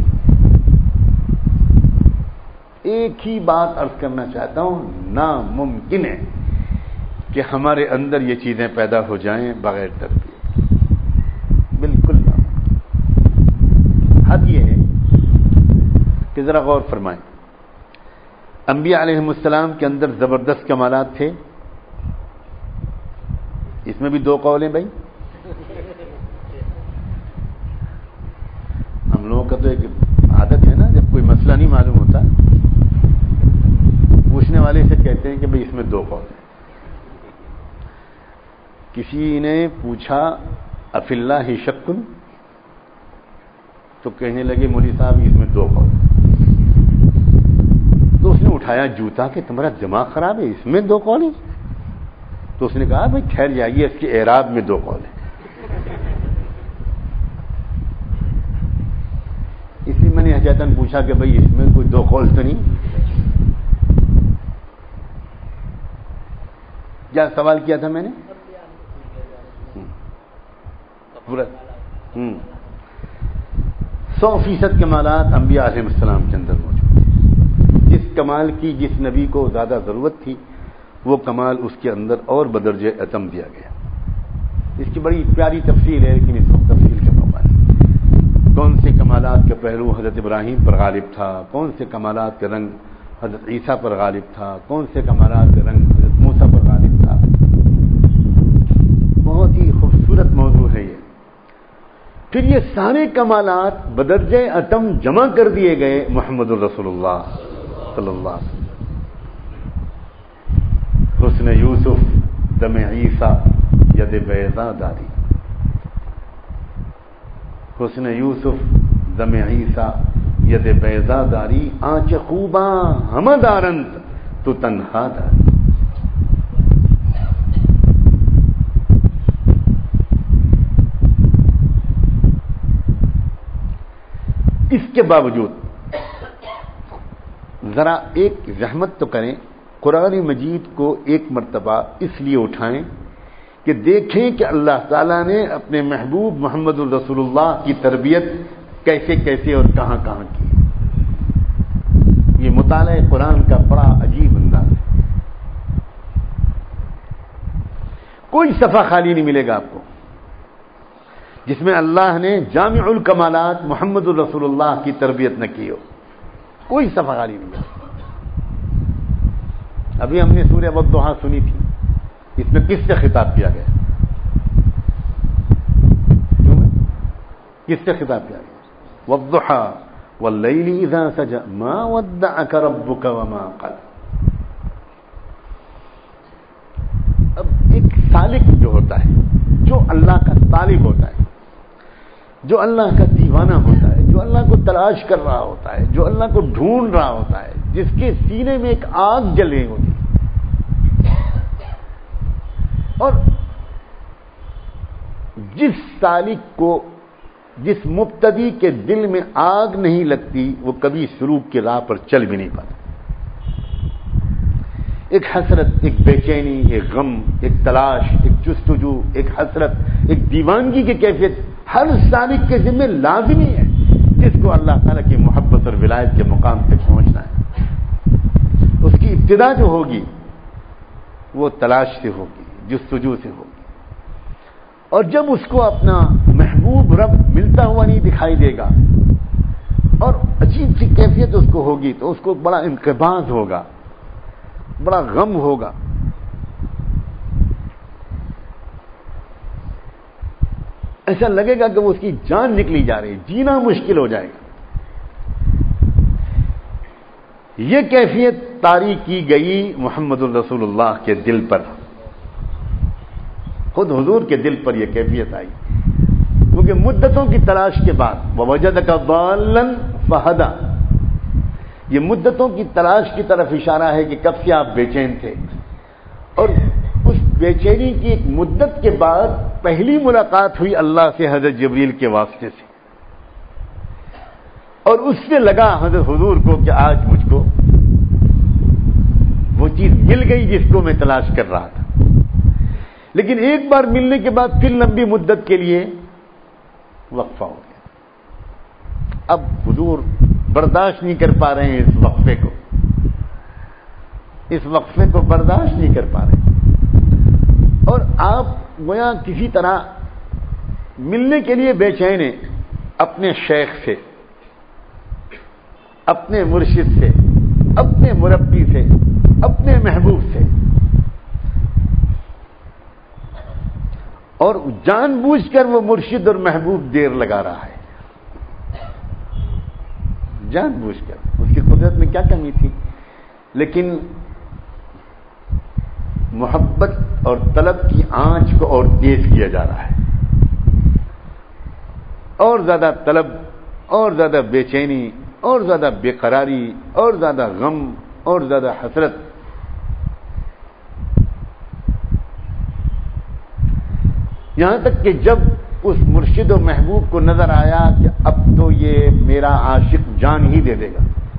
ایک ہی بات عرض کرنا چاہتا ہوں، ناممکن ہے کہ ہمارے اندر یہ چیزیں پیدا ہو جائیں بغیر تربیت. بالکل نہ. حد یہ ہے کہ ذرا غور فرمائیں. انبیاء علیہ السلام کے اندر زبردست کمالات تھے. اس میں بھی دو قول ہیں بھائی. ہم لوگوں کا تو ایک عادت ہے نا، جب کوئی مسئلہ نہیں معلوم ہوتا پوچھنے والے سے کہتے ہیں کہ بھائی اس میں دو قول ہیں. کسی نے پوچھا افی اللہ شک، تو کہنے لگے مولوی صاحب اس میں دو قول. تو اس نے اٹھایا جوتا کہ تمہارا دماغ خراب ہے، اس میں دو قول ہیں. تو اس نے کہا بھائی ٹھہر جائیے، اس کے اعراب میں دو قول ہیں. اس لیے میں نے حجتاً پوچھا کہ بھائی اس میں کوئی دو قول تو نہیں. کیا سوال کیا تھا میں نے؟ پورا 100% کمالات انبیاء علیہ السلام کے اندر موجود ہیں. جس کمال کی جس نبی کو زیادہ ضرورت تھی وہ کمال اس کے اندر اور بدرجہ اتم دیا گیا. اس کی بڑی پیاری تفصیل ہے لیکن اس وقت تفصیل کا موقع نہیں. کون سے کمالات کا پہلو حضرت ابراہیم پر غالب تھا، کون سے کمالات کا رنگ حضرت عیسیٰ پر غالب تھا، کون سے کمالات کا رنگ حضرت موسیٰ پر غالب تھا. بہت ہی خوبصورت موضوع ہے یہ. پھر یہ سارے کمالات بدرجہ اتم جمع کر دیے گئے محمد الرسول اللہ صلی اللہ علیہ وسلم. حسن یوسف دم عیسیٰ ید بیضا داری، حسن یوسف دم عیسیٰ ید بیضا داری، آنچ خوباں ہمہ دارند تو تنہا داری. اس کے باوجود ذرا ایک زحمت تو کریں، قرآن مجید کو ایک مرتبہ اس لیے اٹھائیں کہ دیکھیں کہ اللہ تعالیٰ نے اپنے محبوب محمد الرسول اللہ کی تربیت کیسے کیسے اور کہاں کہاں کی. یہ مطالعہ قرآن کا بڑا عجیب انداز ہے. کوئی صفحہ خالی نہیں ملے گا آپ کو جس میں اللہ نے جامع الکمالات محمد الرسول اللہ کی تربیت نہ کی ہو. کوئی صفحہ خالی نہیں ملے. ابھی ہم نے سورہ والضحیٰ سنی تھی، اس میں کس سے خطاب کیا گیا؟ کس سے خطاب کیا گیا؟ والضحیٰ واللیل اذا سجى ما ودعك ربك وما قلى. اب ایک سالک جو ہوتا ہے، جو اللہ کا طالب ہوتا ہے، جو اللہ کا دیوانہ ہوتا ہے، جو اللہ کو تلاش کر رہا ہوتا ہے، جو اللہ کو ڈھونڈ رہا ہوتا ہے، جس کے سینے میں ایک آگ جل رہی ہوتی ہے، اور جس سالک کو، جس مبتدی کے دل میں آگ نہیں لگتی وہ کبھی سلوک کی راہ پر چل بھی نہیں پاتا. ایک حسرت، ایک بے چینی، ایک غم، ایک تلاش، ایک جستجو، ایک حسرت، ایک دیوانگی کی کیفیت ہر سالک کے ذمہ لازمی ہے جس کو اللہ تعالیٰ کی محبت اور ولایت کے مقام تک پہنچنا ہے. اس کی ابتدا جو ہوگی وہ تلاش سے ہوگی، جستجو سے ہوگی. اور جب اس کو اپنا محبوب رب ملتا ہوا نہیں دکھائی دے گا اور عجیب سی کیفیت اس کو ہوگی تو اس کو بڑا انقباض ہوگا، بڑا غم ہوگا. ایسا لگے گا کہ وہ اس کی جان نکلی جا رہی ہے، جینا مشکل ہو جائے گا. یہ کیفیت طاری کی گئی محمد الرسول اللہ کے دل پر. خود حضور کے دل پر یہ کیفیت آئی کیونکہ مدتوں کی تلاش کے بعد وَوَجَدَكَ ضَالًّا فَهَدَى، یہ مدتوں کی تلاش کی طرف اشارہ ہے کہ کب سے آپ بے چین تھے، اور اس بے چینی کی ایک مدت کے بعد پہلی ملاقات ہوئی اللہ سے حضرت جبریل کے واسطے سے، اور اس سے لگا حضرت حضور کو کہ آج مجھ کو وہ چیز مل گئی جس کو میں تلاش کر رہا تھا. لیکن ایک بار ملنے کے بعد پھر لمبی مدت کے لیے وقفہ ہو گیا. اب حضور برداشت نہیں کر پا رہے ہیں اس وقفے کو برداشت نہیں کر پا رہے، اور آپ گویا کسی طرح ملنے کے لیے بے چین ہیں اپنے شیخ سے، اپنے مرشد سے، اپنے مربی سے، اپنے محبوب سے، اور جان بوجھ کر وہ مرشد اور محبوب دیر لگا رہا ہے. جان بوجھ کر، اس کی قدرت میں کیا کمی تھی، لیکن محبت اور طلب کی آنچ کو اور تیز کیا جا رہا ہے. اور زیادہ طلب، اور زیادہ بے چینی، اور زیادہ بے قراری، اور زیادہ غم، اور زیادہ حسرت. یہاں تک کہ جب اس مرشد و محبوب کو نظر آیا کہ اب تو یہ میرا عاشق جان ہی دے دے گا،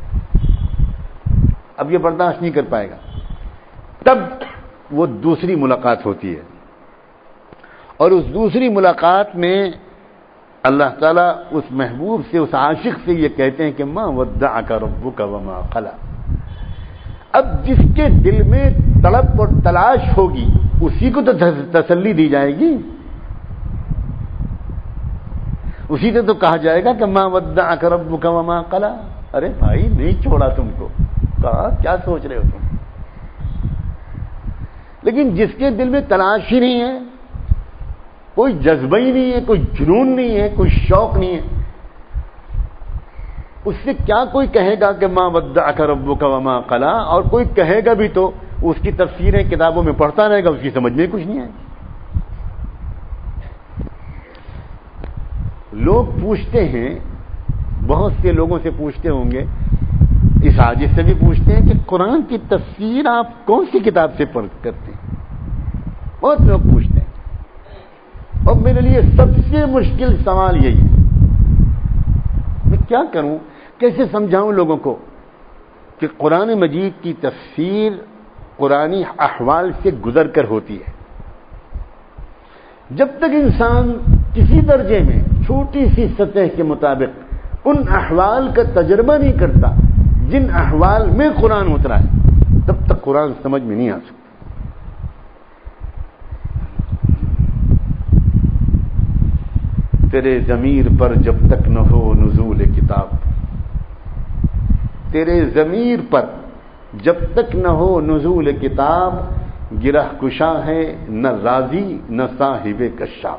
اب یہ برداشت نہیں کر پائے گا، تب وہ دوسری ملاقات ہوتی ہے. اور اس دوسری ملاقات میں اللہ تعالیٰ اس محبوب سے، اس عاشق سے یہ کہتے ہیں کہ ما ودعک ربک وما قلی. اب جس کے دل میں تڑپ اور تلاش ہوگی اسی کو تو تسلی دی جائے گی، اسی سے تو کہا جائے گا کہ ما ودعک ربک وما قلی. ارے بھائی نہیں چھوڑا تم کو، کہا کیا سوچ رہے ہو تم. لیکن جس کے دل میں تلاش ہی نہیں ہے، کوئی جذبہ ہی نہیں ہے، کوئی جنون نہیں ہے، کوئی شوق نہیں ہے، اس سے کیا کوئی کہے گا کہ ما ودعک ربک وما قلی. اور کوئی کہے گا بھی تو اس کی تفسیریں کتابوں میں پڑھتا رہے گا، اس کی سمجھ میں کچھ نہیں آئے. لوگ پوچھتے ہیں، بہت سے لوگوں سے پوچھتے ہوں گے، اس عاجز سے بھی پوچھتے ہیں کہ قرآن کی تفسیر آپ کون سی کتاب سے پڑھ کرتے ہیں؟ بہت لوگ پوچھتے ہیں. اور میرے لیے سب سے مشکل سوال یہی ہے، میں کیا کروں، کیسے سمجھاؤں لوگوں کو کہ قرآن مجید کی تفسیر قرآنی احوال سے گزر کر ہوتی ہے. جب تک انسان کسی درجے میں چھوٹی سی سطح کے مطابق ان احوال کا تجربہ نہیں کرتا جن احوال میں قرآن اترا ہے، تب تک قرآن سمجھ میں نہیں آ سکتا. تیرے ضمیر پر جب تک نہ ہو نزول کتاب، تیرے ضمیر پر جب تک نہ ہو نزول کتاب، گرہ کشا ہے نہ راضی نہ صاحب کشاف.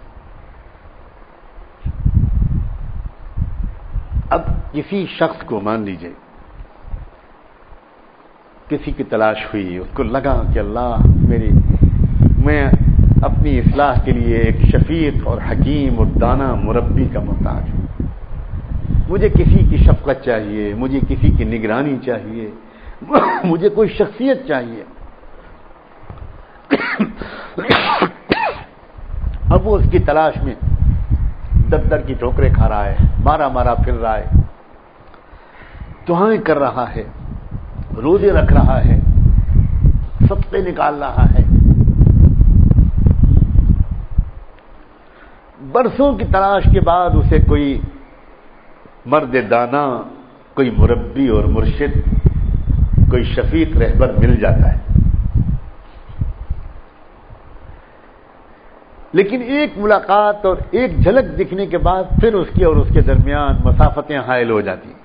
اب کسی شخص کو مان لیجئے کسی کی تلاش ہوئی، اس کو لگا کہ اللہ میں اپنی اصلاح کے لیے ایک شفیق اور حکیم اور دانا مربی کا محتاج ہوں، مجھے کسی کی شفقت چاہیے، مجھے کسی کی نگرانی چاہیے، مجھے کوئی شخصیت چاہیے. اب وہ اس کی تلاش میں در در کی ٹھوکریں کھا رہا ہے، مارا پھر رہا ہے، دعائیں کر رہا ہے، روزے رکھ رہا ہے، صدقے نکال رہا ہے. برسوں کی تلاش کے بعد اسے کوئی مرد دانا، کوئی مربی اور مرشد، کوئی شفیق رہبر مل جاتا ہے. لیکن ایک ملاقات اور ایک جھلک دکھنے کے بعد پھر اس کی اور اس کے درمیان مسافتیں حائل ہو جاتی ہیں.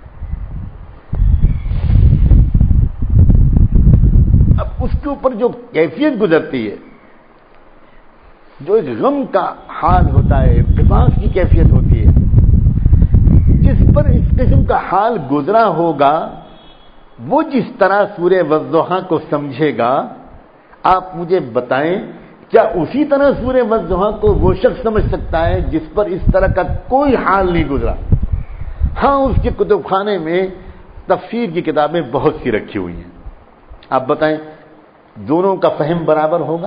اب اس کے اوپر جو کیفیت گزرتی ہے، جو ایک غم کا حال ہوتا ہے، انقباض کی کیفیت ہوتی ہے، جس پر اس قسم کا حال گزرا ہوگا وہ جس طرح سورہ والضحیٰ کو سمجھے گا، آپ مجھے بتائیں کیا اسی طرح سورہ والضحیٰ کو وہ شخص سمجھ سکتا ہے جس پر اس طرح کا کوئی حال نہیں گزرا؟ ہاں، اس کے کتب خانے میں تفسیر کی کتابیں بہت سی رکھی ہوئی ہیں. آپ بتائیں دونوں کا فہم برابر ہوگا؟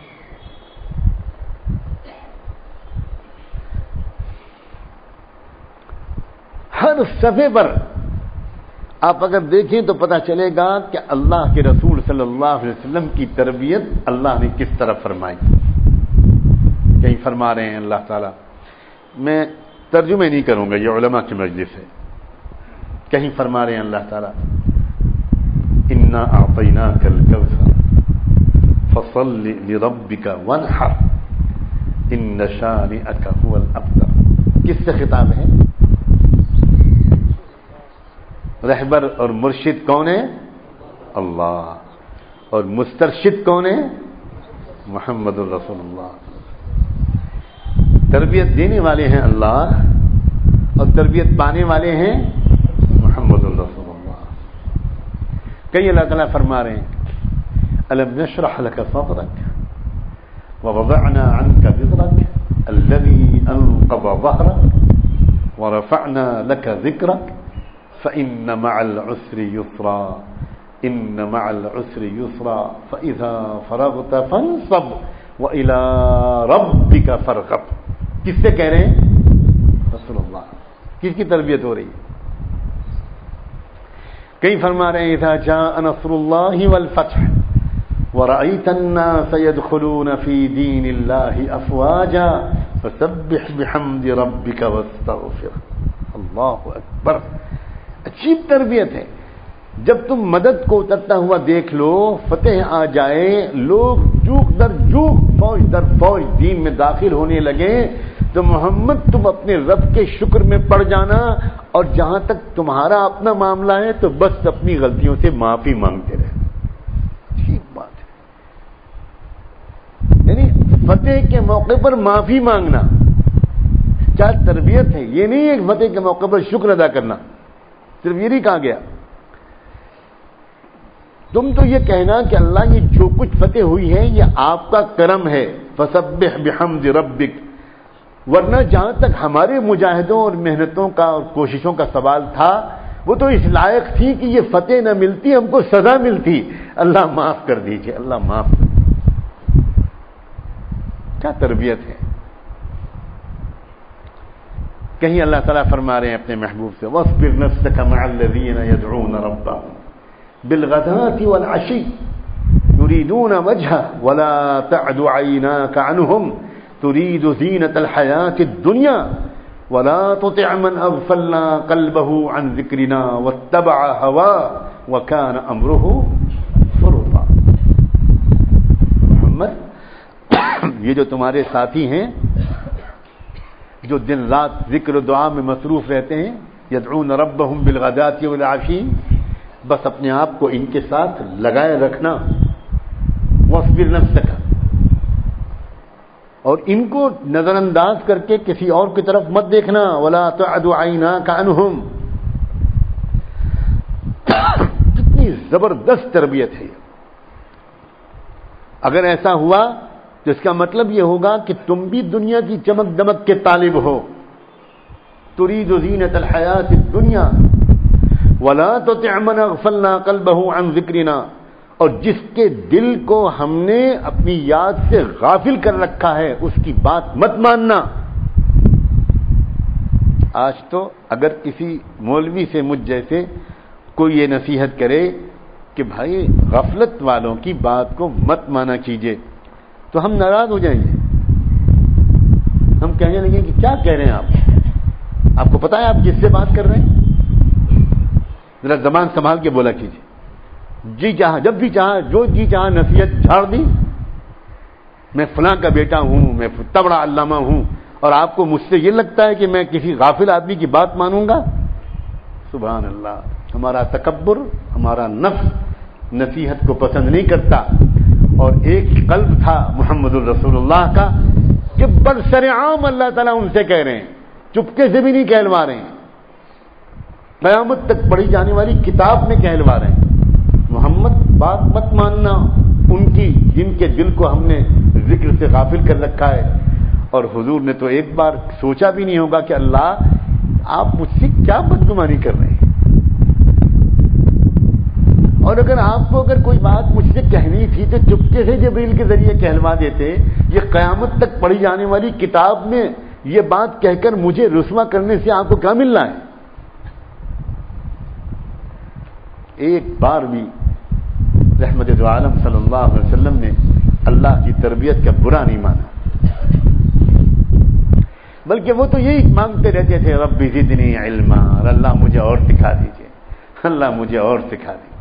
ہر صفحے پر آپ اگر دیکھیں تو پتہ چلے گا کہ اللہ کے رسول صلی اللہ علیہ وسلم کی تربیت اللہ نے کس طرح فرمائی. کہیں فرما رہے ہیں اللہ تعالیٰ، میں ترجمے نہیں کروں گا، یہ علماء کی مجلس ہے، کہیں فرما رہے ہیں اللہ تعالیٰ انا اعطیناک الکوثر فصل لربک وانحر ان شانئک هو الابتر. کس سے خطاب ہے؟ رہبر اور مرشد کون ہے؟ اللہ. اور مسترشد کون ہے؟ محمد الرسول اللہ. تربیت دینے والے ہیں اللہ اور تربیت پانے والے ہیں محمد الرسول اللہ. کئی اللہ تعالیٰ فرما رہے ہیں الم نشرح لك صدرك ووضعنا عنك وزرك الذي انقض ظهرك ورفعنا لك ذكرك فإن مع العسر يسرا إن مع العسر يسرا فإذا فرغت فانصب وإلى ربك فارغب. کس سے کہہ رہے ہیں؟ رسول اللہ. کس کی تربیت ہو رہی ہے؟ کئی فرما رہے ہیں اذا جاء نصر اللہ والفتح ورأيت الناس يدخلون في دين الله أفواجا فسبح بحمد ربک واستغفر. اللہ اکبر. عجیب تربیت ہے. جب تم مدد کو اترتا ہوا دیکھ لو، فتح آ جائے، لوگ جوک در جوک، فوج در فوج دین میں داخل ہونے لگے، تو محمد تم اپنے رب کے شکر میں پڑ جانا، اور جہاں تک تمہارا اپنا معاملہ ہے تو بس اپنی غلطیوں سے معافی مانگتے رہے. عجیب بات ہے. یعنی فتح کے موقع پر معافی مانگنا کیا تربیت ہے. یہ نہیں ہے فتح کے موقع پر شکر ادا کرنا، صرف یہ نہیں کہا گیا. تم تو یہ کہنا کہ اللہ یہ جو کچھ فتح ہوئی ہے یہ آپ کا کرم ہے. فسبح بحمد ربک. ورنہ جہاں تک ہمارے مجاہدوں اور محنتوں کا اور کوششوں کا سوال تھا، وہ تو اس لائق تھی کہ یہ فتح نہ ملتی، ہم کو سزا ملتی. اللہ معاف کر دیجئے، اللہ معاف کر دیجئے. کیا تربیت ہے. کہیں اللہ تعالیٰ فرما رہے ہیں اپنے محبوب سے وَاصْبِرْ نَفْسَكَ مَعَ الَّذِينَ يَدْعُونَ رَبَّهُمْ بِالْغَدَاةِ وَالْعَشِيِّ يُرِيدُونَ وَجْهَهُ وَلَا تَعْدُ عَيْنَاكَ عَنْهُمْ تُرِيدُ زِينَةَ الْحَيَاةِ الدُّنْيَا وَلَا تُطِعْ مَنْ أَغْفَلْنَا قَلْبَهُ عَنْ ذِكْرِنَا وَاتَّبَعَ هَوَاهُ وَكَانَ أَمْرُهُ فُرُطًا. محمد، یہ جو تمہارے ساتھی ہیں جو دن رات ذکر و دعا میں مصروف رہتے ہیں، یدعون ربہم بالغداۃ والعشی، بس اپنے آپ کو ان کے ساتھ لگائے رکھنا. واصبر نفسک، اور ان کو نظر انداز کر کے کسی اور کی طرف مت دیکھنا. ولا تعد عیناک عنہم. کتنی زبردست تربیت ہے. اگر ایسا ہوا تو اس کا مطلب یہ ہوگا کہ تم بھی دنیا کی چمک دمک کے طالب ہو. ترید زینت الحیات الدنیا ولا تطع من اغفلنا قلبه عن ذکرنا، اور جس کے دل کو ہم نے اپنی یاد سے غافل کر رکھا ہے اس کی بات مت ماننا. آج تو اگر کسی مولوی سے مجھ جیسے کوئی یہ نصیحت کرے کہ بھائی غفلت والوں کی بات کو مت مانا کیجیے، تو ہم ناراض ہو جائیں گے. ہم کہنے لگیں کہ کیا کہہ رہے ہیں آپ کو پتا ہے آپ کس سے بات کر رہے ہیں؟ ذرا زبان سنبھال کے بولا کیجیے. جی چاہا، جب بھی چاہا، جو جی چاہا نصیحت جھاڑ دی. میں فلاں کا بیٹا ہوں، میں اتنا بڑا علامہ ہوں، اور آپ کو مجھ سے یہ لگتا ہے کہ میں کسی غافل آدمی کی بات مانوں گا؟ سبحان اللہ. ہمارا تکبر، ہمارا نفس نصیحت کو پسند نہیں کرتا. اور ایک قلب تھا محمد الرسول اللہ کا کہ برسر عام اللہ تعالیٰ ان سے کہہ رہے ہیں، چپکے سے بھی نہیں کہلوا رہے ہیں، قیامت تک پڑھی جانے والی کتاب میں کہلوا رہے ہیں. محمد بات مت ماننا ان کی جن کے دل کو ہم نے ذکر سے غافل کر رکھا ہے. اور حضور نے تو ایک بار سوچا بھی نہیں ہوگا کہ اللہ آپ مجھ سے کیا بدگمانی کر رہے ہیں. اور اگر آپ کو کوئی بات مجھ سے کہنی تھی تو چپکے سے جبریل کے ذریعے کہلوا دیتے. یہ قیامت تک پڑھی جانے والی کتاب میں یہ بات کہہ کر مجھے رسوا کرنے سے آپ کو کیا مل رہا ہے؟ ایک بار بھی رحمت دو عالم صلی اللہ علیہ وسلم نے اللہ کی تربیت کا برا نہیں مانا، بلکہ وہ تو یہی مانگتے رہتے تھے رب زدنی علما، اور اللہ مجھے اور سکھا دیجیے، اللہ مجھے اور سکھا دیجیے.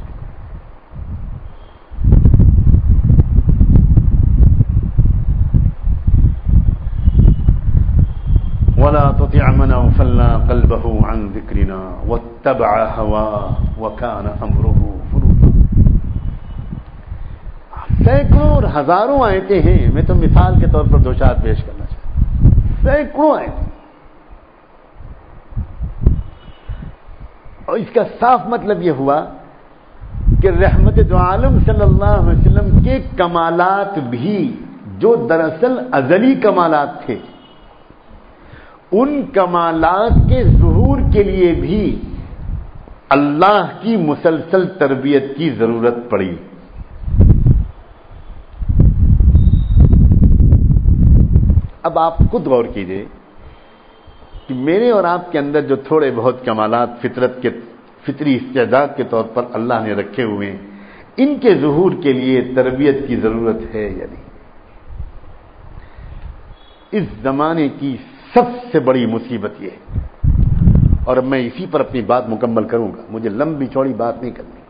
ولا تطع من اغفلنا قلبه عن ذكرنا واتبع هواه وكان امره فرطا. سینکڑوں اور ہزاروں آیتیں ہیں. میں تو مثال کے طور پر دو چار پیش کرنا چاہتا ہوں. سینکڑوں آیتیں، اور اس کا صاف مطلب یہ ہوا کہ رحمت دو عالم صلی اللہ علیہ وسلم کے کمالات بھی جو دراصل ازلی کمالات تھے، ان کمالات کے ظہور کے لیے بھی اللہ کی مسلسل تربیت کی ضرورت پڑی. اب آپ خود غور کیجئے کہ میرے اور آپ کے اندر جو تھوڑے بہت کمالات فطرت کے فطری استعداد کے طور پر اللہ نے رکھے ہوئے ہیں، ان کے ظہور کے لیے تربیت کی ضرورت ہے یا نہیں؟ اس زمانے کی سب سے بڑی مصیبت یہ ہے، اور اب میں اسی پر اپنی بات مکمل کروں گا، مجھے لمبی چوڑی بات نہیں کرنی۔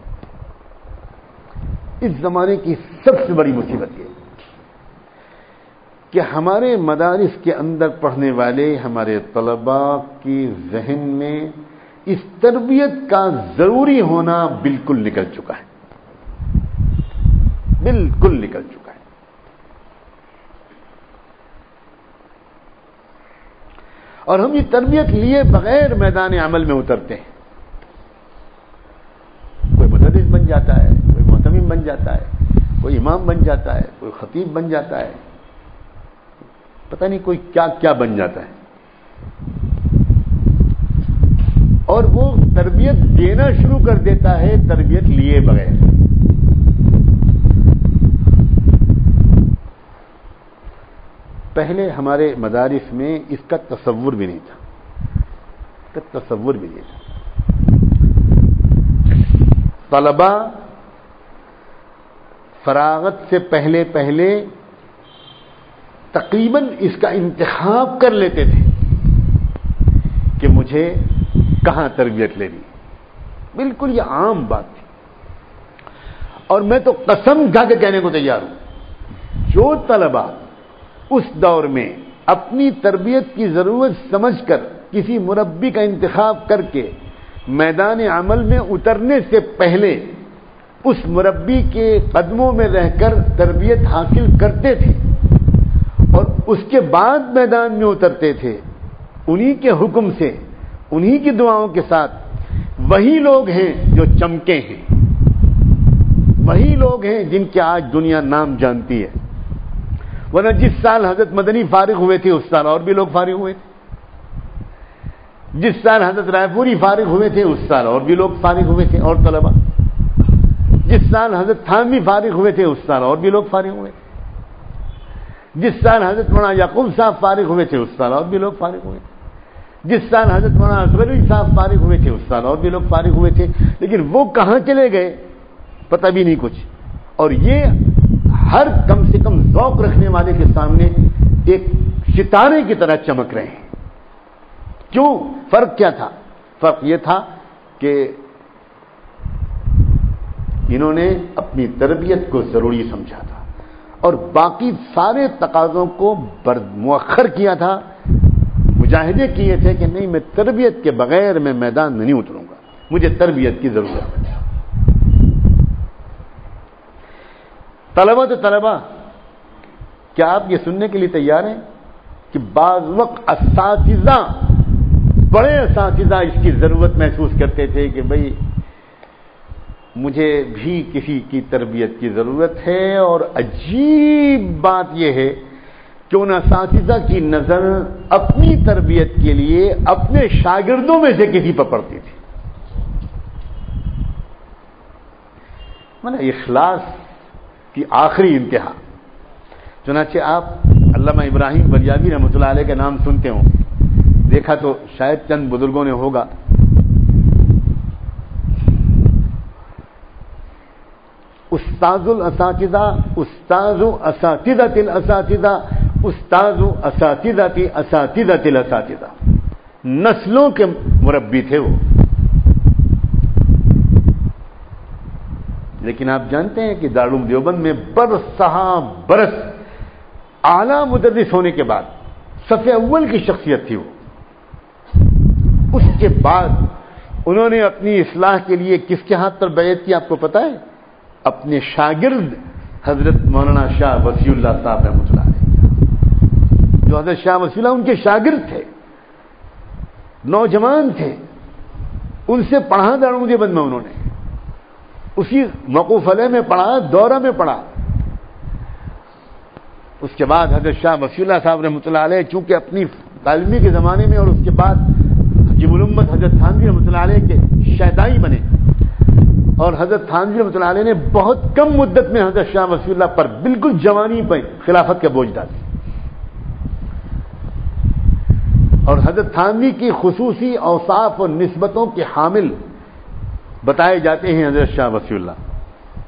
اس زمانے کی سب سے بڑی مصیبت یہ ہے کہ ہمارے مدارس کے اندر پڑھنے والے ہمارے طلباء کی ذہن میں اس تربیت کا ضروری ہونا بالکل نکل چکا ہے، بالکل نکل چکا ہے۔ اور ہم یہ تربیت لیے بغیر میدان عمل میں اترتے ہیں۔ کوئی مدرس بن جاتا ہے، کوئی معتمم بن جاتا ہے، کوئی امام بن جاتا ہے، کوئی خطیب بن جاتا ہے، پتہ نہیں کوئی کیا کیا بن جاتا ہے، اور وہ تربیت دینا شروع کر دیتا ہے تربیت لیے بغیر۔ پہلے ہمارے مدارس میں اس کا تصور بھی نہیں تھا، طلباء فراغت سے پہلے تقریباً اس کا انتخاب کر لیتے تھے کہ مجھے کہاں تربیت لینی، بالکل یہ عام بات تھی۔ اور میں تو قسم کھا کے کہنے کو تیار ہوں، جو طلباء اس دور میں اپنی تربیت کی ضرورت سمجھ کر کسی مربی کا انتخاب کر کے میدان عمل میں اترنے سے پہلے اس مربی کے قدموں میں رہ کر تربیت حاصل کرتے تھے اور اس کے بعد میدان میں اترتے تھے، انہی کے حکم سے، انہی کی دعاؤں کے ساتھ وہی لوگ ہیں جو چمکے ہیں، وہی لوگ ہیں جن کے آج دنیا نام جانتی ہے۔ ورنہ جس سال حضرت مدنی فارغ ہوئے تھے اس سال اور بھی لوگ فارغ ہوئے تھے، جس سال حضرت رائے پوری فارغ ہوئے تھے اس سال اور بھی لوگ فارغ ہوئے تھے اور طلباء، جس سال حضرت تھانوی فارغ ہوئے تھے اس سال اور بھی لوگ فارغ ہوئے تھے، جس سال حضرت مولانا یعقوب صاحب فارغ ہوئے تھے اس سال اور بھی لوگ فارغ ہوئے تھے، جس سال حضرت مولانا اصغر صاحب فارغ ہوئے تھے اس سال اور بھی لوگ فارغ ہوئے تھے، لیکن وہ کہاں چلے گئے پتہ بھی نہیں کچھ۔ اور یہ ہر کم سے کم ذوق رکھنے والے کے سامنے ایک ستارے کی طرح چمک رہے ہیں۔ کیوں؟ فرق کیا تھا؟ فرق یہ تھا کہ انہوں نے اپنی تربیت کو ضروری سمجھا تھا اور باقی سارے تقاضوں کو مؤخر کیا تھا، مجاہدے کیے تھے کہ نہیں، میں تربیت کے بغیر میں میدان میں نہیں اتروں گا، مجھے تربیت کی ضرورت ہے۔ طلباء کیا آپ یہ سننے کے لیے تیار ہیں کہ بعض وقت اساتذہ، بڑے اساتذہ اس کی ضرورت محسوس کرتے تھے کہ بھئی مجھے بھی کسی کی تربیت کی ضرورت ہے، اور عجیب بات یہ ہے کہ ان اساتذہ کی نظر اپنی تربیت کے لیے اپنے شاگردوں میں سے کسی پر پڑتی تھی۔ مطلب اخلاص کی آخری انتہا۔ چنانچہ آپ علامہ ابراہیم بلیاوی رحمۃ اللہ علیہ کا نام سنتے ہوں، دیکھا تو شاید چند بزرگوں نے ہوگا۔ استاذ الاساتذہ، استاذ اساتذۃ الاساتذہ، استاذ اساتذۃ اساتذۃ الاساتذہ، نسلوں کے مربی تھے وہ۔ لیکن آپ جانتے ہیں کہ دارالعلوم دیوبند میں برس اعلیٰ مدرس ہونے کے بعد صف اول کی شخصیت تھی وہ۔ اس کے بعد انہوں نے اپنی اصلاح کے لیے کس کے ہاتھ پر بیعت کی آپ کو پتہ ہے؟ اپنے شاگرد حضرت مولانا شاہ وسیع اللہ صاحب رحمۃ اللہ علیہ، جو حضرت شاہ وسیع اللہ ان کے شاگرد تھے، نوجوان تھے، ان سے پڑھا دارالعلوم دیوبند میں، انہوں نے اسی موقوف علیہ میں پڑھا، دورہ میں پڑھا۔ اس کے بعد حضرت شاہ وسیع اللہ صاحب رحمۃ اللہ علیہ چونکہ اپنی تعلیمی کے زمانے میں، اور اس کے بعد حجیب الامت حضرت تھانوی رحمۃ اللہ علیہ کے شیدائی بنے، اور حضرت تھانوی رحمۃ اللہ علیہ نے بہت کم مدت میں حضرت شاہ وسیع اللہ پر بالکل جوانی پہ خلافت کا بوجھ ڈال دیا، اور حضرت تھانوی کی خصوصی اوصاف اور نسبتوں کے حامل بتائے جاتے ہیں حضرت شاہ وسیع اللہ۔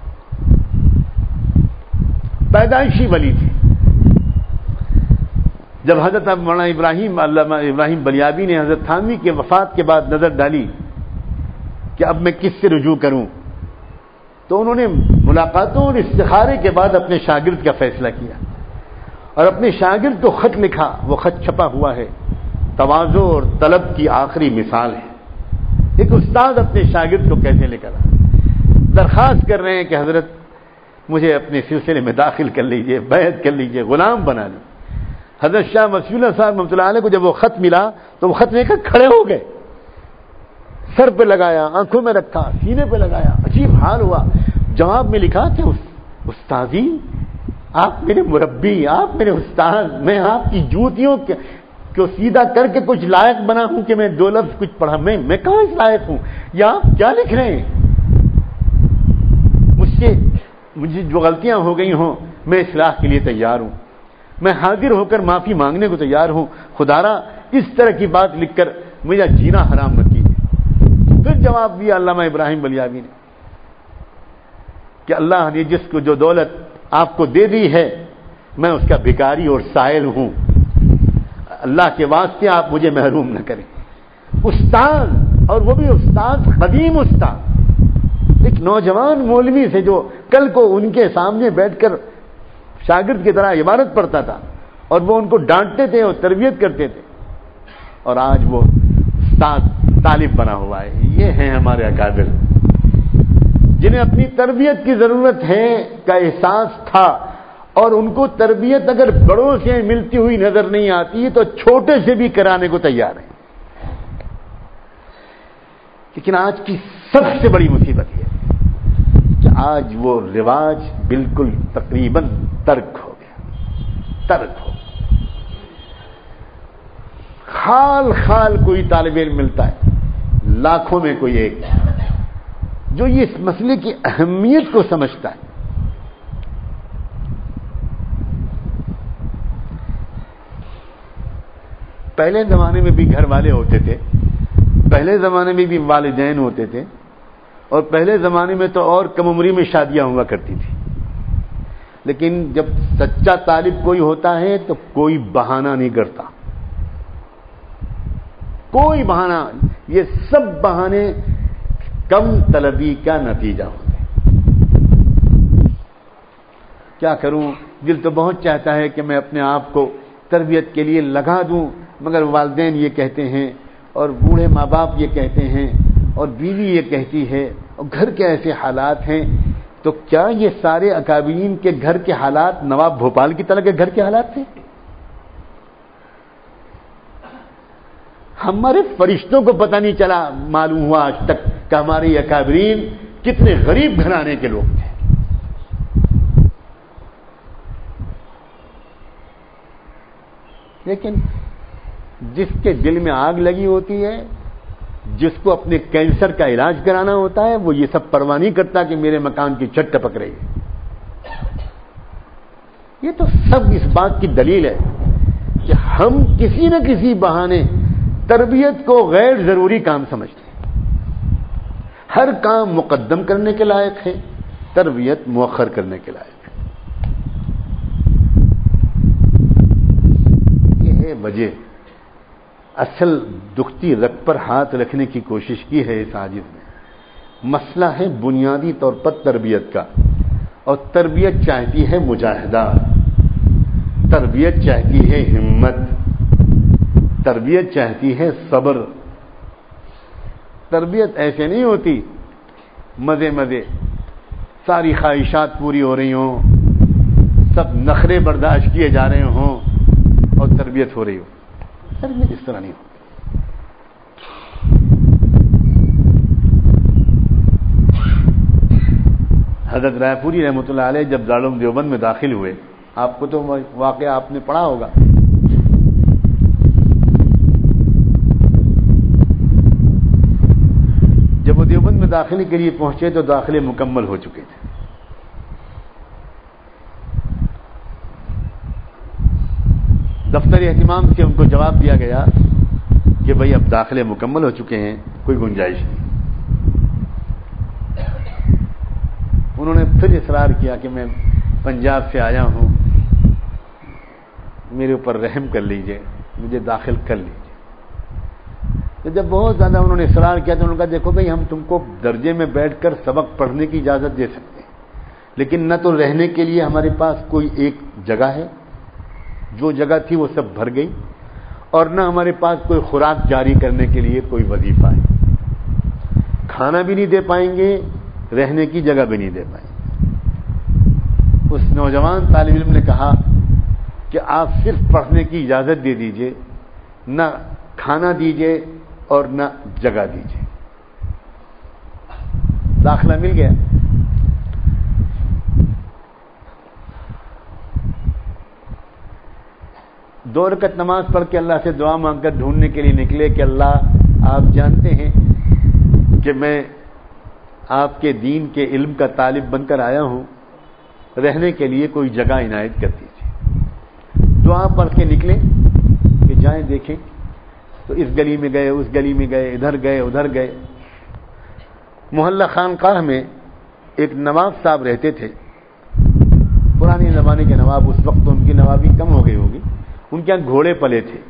پیدائشی ولی تھے، جب حضرت مولانا علامہ ابراہیم بلیابی نے حضرت تھانوی کے وفات کے بعد نظر ڈالی کہ اب میں کس سے رجوع کروں، تو انہوں نے ملاقاتوں اور استخارے کے بعد اپنے شاگرد کا فیصلہ کیا اور اپنے شاگرد کو خط لکھا. وہ خط چھپا ہوا ہے، تواضع اور طلب کی آخری مثال ہے. ایک استاد اپنے شاگرد کو کیسے لے کر درخواست کر رہے ہیں کہ حضرت مجھے اپنے سلسلے میں داخل کر لیجئے، بیعت کر لیجئے، غلام بنا لیں. حضرت شاہ وسیع اللہ صاحب رحمۃ اللہ علیہ کو جب وہ خط ملا تو وہ خط لے کر کھڑے ہو گئے، سر پہ لگایا، آنکھوں میں رکھا، سینے پہ لگایا. عجیب حال ہوا. جواب میں لکھا کہ استاذی، آپ میرے مربی، آپ میرے استاد، میں آپ کی جوتیوں کو سیدھا کر کے کچھ لائق بنا ہوں کہ میں 2 لفظ کچھ پڑھا، میں کہاں اس لائق ہوں؟ یا آپ کیا لکھ رہے ہیں؟ مجھے جو غلطیاں ہو گئی ہوں میں اصلاح کے لیے تیار ہوں، میں حاضر ہو کر معافی مانگنے کو تیار ہوں. خدارا اس طرح کی بات لکھ کر مجھے جینا حرام مت کیجیے. پھر جواب دیا علامہ ابراہیم بلیابی نے کہ اللہ نے جس کو جو دولت آپ کو دے دی ہے میں اس کا بھکاری اور سائل ہوں، اللہ کے واسطے آپ مجھے محروم نہ کریں. استاد، اور وہ بھی استاد، قدیم استاد، ایک نوجوان مولوی سے جو کل کو ان کے سامنے بیٹھ کر شاگرد کی طرح عبارت پڑھتا تھا اور وہ ان کو ڈانٹتے تھے اور تربیت کرتے تھے، اور آج وہ استاد طالب بنا ہوا ہے. یہ ہیں ہمارے اکابر جنہیں اپنی تربیت کی ضرورت ہے کا احساس تھا، اور ان کو تربیت اگر بڑوں سے ملتی ہوئی نظر نہیں آتی تو چھوٹے سے بھی کرانے کو تیار ہیں. لیکن آج کی سب سے بڑی مصیبت یہ ہے کہ آج وہ رواج بالکل تقریباً ترک ہو گیا. خال کوئی طالب علم ملتا ہے، لاکھوں میں کوئی ایک جو یہ اس مسئلے کی اہمیت کو سمجھتا ہے. پہلے زمانے میں بھی گھر والے ہوتے تھے، پہلے زمانے میں بھی والدین ہوتے تھے، اور پہلے زمانے میں تو اور کم عمری میں شادیاں ہوا کرتی تھی. لیکن جب سچا طالب کوئی ہوتا ہے تو کوئی بہانہ نہیں کرتا، کوئی بہانہ. یہ سب بہانے کم طلبی کا نتیجہ ہوتے ہیں. کیا کروں، دل تو بہت چاہتا ہے کہ میں اپنے آپ کو تربیت کے لیے لگا دوں، مگر والدین یہ کہتے ہیں اور بوڑھے ماں باپ یہ کہتے ہیں اور بیوی یہ کہتی ہے اور گھر کے ایسے حالات ہیں. تو کیا یہ سارے اکابرین کے گھر کے حالات نواب بھوپال کی طرح کے گھر کے حالات تھے؟ ہمارے فرشتوں کو پتہ نہیں چلا، معلوم ہوا آج تک کہ ہمارے اکابرین کتنے غریب گھرانے کے لوگ تھے. لیکن جس کے دل میں آگ لگی ہوتی ہے، جس کو اپنے کینسر کا علاج کرانا ہوتا ہے، وہ یہ سب پرواہ نہیں کرتا کہ میرے مکان کی چھت ٹپک رہی ہے. یہ تو سب اس بات کی دلیل ہے کہ ہم کسی نہ کسی بہانے تربیت کو غیر ضروری کام سمجھتے ہیں. ہر کام مقدم کرنے کے لائق ہے، تربیت مؤخر کرنے کے لائق ہے. یہ ہے وجہ. اصل دکھتی رگ پر ہاتھ رکھنے کی کوشش کی ہے اس عاجز نے. مسئلہ ہے بنیادی طور پر تربیت کا، اور تربیت چاہتی ہے مجاہدہ، تربیت چاہتی ہے ہمت، تربیت چاہتی ہے صبر. تربیت ایسے نہیں ہوتی مزے ساری خواہشات پوری ہو رہی ہوں، سب نخرے برداشت کیے جا رہے ہوں اور تربیت ہو رہی ہو. تربیت اس طرح نہیں ہوتی. حضرت رائے پوری رحمۃ اللہ علیہ جب دارالعلوم دیوبند میں داخل ہوئے، آپ کو تو واقعہ آپ نے پڑھا ہوگا، جب وہ دیوبند میں داخلے کے لیے پہنچے تو داخلے مکمل ہو چکے تھے. دفتر اہتمام سے ان کو جواب دیا گیا کہ بھئی اب داخلے مکمل ہو چکے ہیں، کوئی گنجائش نہیں. انہوں نے پھر اصرار کیا کہ میں پنجاب سے آیا ہوں، میرے اوپر رحم کر لیجئے، مجھے داخل کر لیجئے۔ تو جب بہت زیادہ انہوں نے اصرار کیا تو انہوں نے کہا دیکھو بھائی ہم تم کو درجے میں بیٹھ کر سبق پڑھنے کی اجازت دے سکتے ہیں، لیکن نہ تو رہنے کے لیے ہمارے پاس کوئی ایک جگہ ہے، جو جگہ تھی وہ سب بھر گئی، اور نہ ہمارے پاس کوئی خوراک جاری کرنے کے لیے کوئی وظیفہ ہے، کھانا بھی نہیں دے پائیں گے، رہنے کی جگہ بھی نہیں دے پائیں گے۔ اس نوجوان طالب علم نے کہا کہ آپ صرف پڑھنے کی اجازت دے دیجئے، نہ کھانا دیجئے اور نہ جگہ دیجئے۔ داخلہ مل گیا۔ دو رکعت نماز پڑھ کے اللہ سے دعا مانگ کر ڈھونڈنے کے لیے نکلے کہ اللہ آپ جانتے ہیں کہ میں آپ کے دین کے علم کا طالب بن کر آیا ہوں، رہنے کے لیے کوئی جگہ عنایت کر دیجیے۔ دعا پڑھ کے نکلے کہ جائیں دیکھیں، تو اس گلی میں گئے، اس گلی میں گئے، ادھر گئے، ادھر گئے۔ محلہ خانقاہ میں ایک نواب صاحب رہتے تھے، پرانے زمانے کے نواب، اس وقت تو ان کی نوابی کم ہو گئی ہوگی، ان کے یہاں گھوڑے پلے تھے۔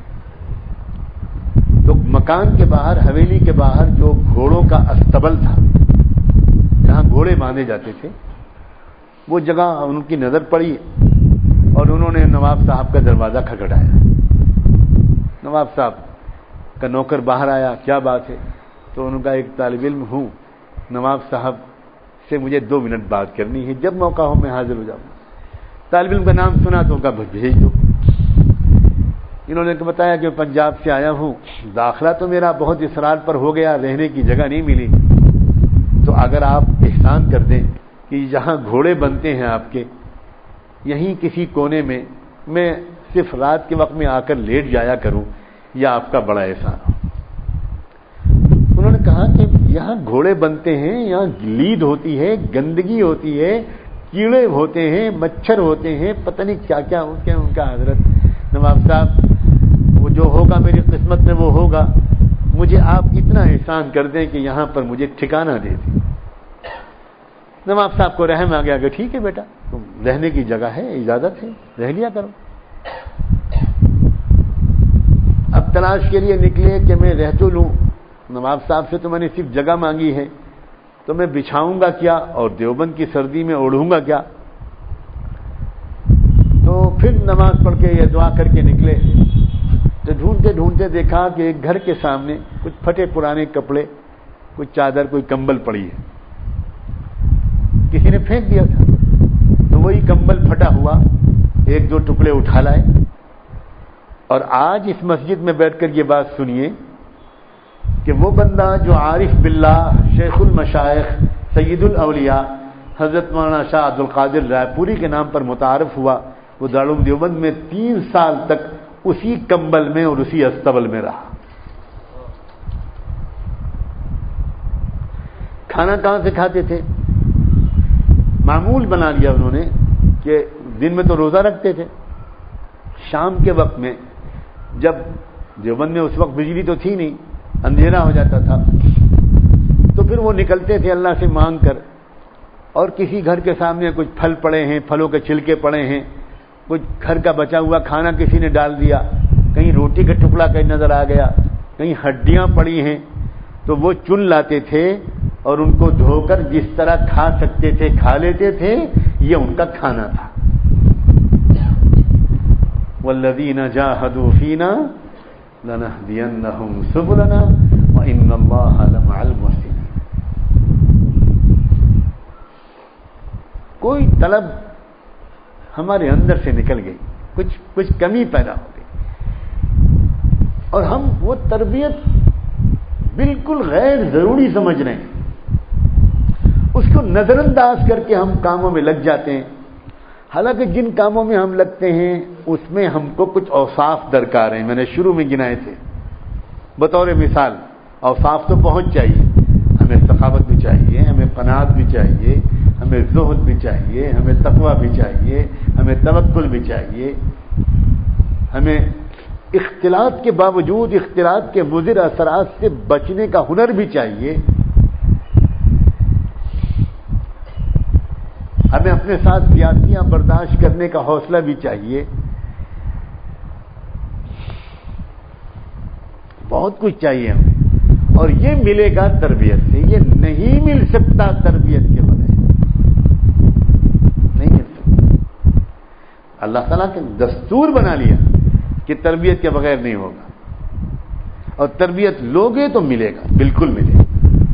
تو مکان کے باہر، حویلی کے باہر جو گھوڑوں کا استبل تھا، جہاں گھوڑے باندھے جاتے تھے، وہ جگہ ان کی نظر پڑی اور انہوں نے نواب صاحب کا دروازہ کھٹکھٹایا۔ نواب صاحب کا نوکر باہر آیا، کیا بات ہے؟ تو انہوں نے کہا ایک طالب علم ہوں، نواب صاحب سے مجھے 2 منٹ بات کرنی ہے، جب موقع ہو میں حاضر ہو جاؤں گا۔ طالب علم کا نام سنا تو کہا بھیج دو۔ انہوں نے بتایا کہ پنجاب سے آیا ہوں، داخلہ تو میرا بہت اصرار پر ہو گیا، رہنے کی جگہ نہیں ملی، تو اگر آپ احسان کر دیں کہ جہاں گھوڑے بنتے ہیں آپ کے، یہیں کسی کونے میں میں صرف رات کے وقت میں آ کر لیٹ جایا کروں، یا آپ کا بڑا احسان ہو۔ انہوں نے کہا کہ یہاں گھوڑے بنتے ہیں، یہاں لید ہوتی ہے، گندگی ہوتی ہے، کیڑے ہوتے ہیں، مچھر ہوتے ہیں، پتہ نہیں کیا کیا ہوتے ہیں۔ ان کا حضرت نواب صاحب وہ جو ہوگا میری قسمت میں وہ ہوگا، مجھے آپ اتنا احسان کر دیں کہ یہاں پر مجھے ٹھکانہ دے دیں۔ نواب صاحب کو رحم آ گیا کہ ٹھیک ہے بیٹا، تم رہنے کی جگہ ہے، اجازت ہے، رہ لیا کرو۔ اب تلاش کے لیے نکلے کہ میں رہ تو لوں، نواب صاحب سے تو میں نے صرف جگہ مانگی ہے، تو میں بچھاؤں گا کیا اور دیوبند کی سردی میں اوڑھوں گا کیا؟ تو پھر نماز پڑھ کے یہ دعا کر کے نکلے تو ڈھونڈتے ڈھونڈتے دیکھا کہ ایک گھر کے سامنے کچھ پھٹے پرانے کپڑے، کوئی چادر، کوئی کمبل پڑی ہے، کسی نے پھینک دیا تھا۔ تو وہی کمبل پھٹا ہوا 1-2 ٹکڑے اٹھا لائے، اور آج اس مسجد میں بیٹھ کر یہ بات سنیے کہ وہ بندہ جو عارف باللہ، شیخ المشائخ، سید الاولیاء حضرت مولانا شاہ عبد القادر رائے پوری کے نام پر متعارف ہوا، وہ دارالعلوم دیوبند میں 3 سال تک اسی کمبل میں اور اسی استبل میں رہا۔ کھانا کہاں سے کھاتے تھے؟ معمول بنا لیا انہوں نے کہ دن میں تو روزہ رکھتے تھے، شام کے وقت میں جب دیوبند میں اس وقت بجلی تو تھی نہیں، اندھیرا ہو جاتا تھا، تو پھر وہ نکلتے تھے اللہ سے مانگ کر، اور کسی گھر کے سامنے کچھ پھل پڑے ہیں، پھلوں کے چھلکے پڑے ہیں، کچھ گھر کا بچا ہوا کھانا کسی نے ڈال دیا، کہیں روٹی کا ٹکڑا کہیں نظر آ گیا، کہیں ہڈیاں پڑی ہیں، تو وہ چن لاتے تھے اور ان کو دھو کر جس طرح کھا سکتے تھے کھا لیتے تھے، یہ ان کا کھانا تھا۔ والذین جاہدوا فینا لنہدینہم سبلنا وان اللہ لمع المحسنین۔ کوئی طلب ہمارے اندر سے نکل گئی، کچھ کمی پیدا ہو گئی، اور ہم وہ تربیت بالکل غیر ضروری سمجھ رہے ہیں، اس کو نظر انداز کر کے ہم کاموں میں لگ جاتے ہیں، حالانکہ جن کاموں میں ہم لگتے ہیں اس میں ہم کو کچھ اوصاف درکار ہیں۔ میں نے شروع میں گنائے تھے بطور مثال، اوصاف تو بہت چاہیے، ہمیں سخاوت بھی چاہیے، ہمیں قناعت بھی چاہیے، ہمیں زہد بھی چاہیے، ہمیں تقویٰ بھی چاہیے، ہمیں توکل بھی چاہیے، ہمیں اختلاط کے باوجود اختلاط کے مضر اثرات سے بچنے کا ہنر بھی چاہیے، ہمیں اپنے ساتھ زیادتیاں برداشت کرنے کا حوصلہ بھی چاہیے، بہت کچھ چاہیے ہمیں، اور یہ ملے گا تربیت سے، یہ نہیں مل سکتا تربیت کے بغیر، نہیں مل سکتا۔ اللہ تعالیٰ نے دستور بنا لیا کہ تربیت کے بغیر نہیں ہوگا، اور تربیت لوگے تو ملے گا، بالکل ملے گا۔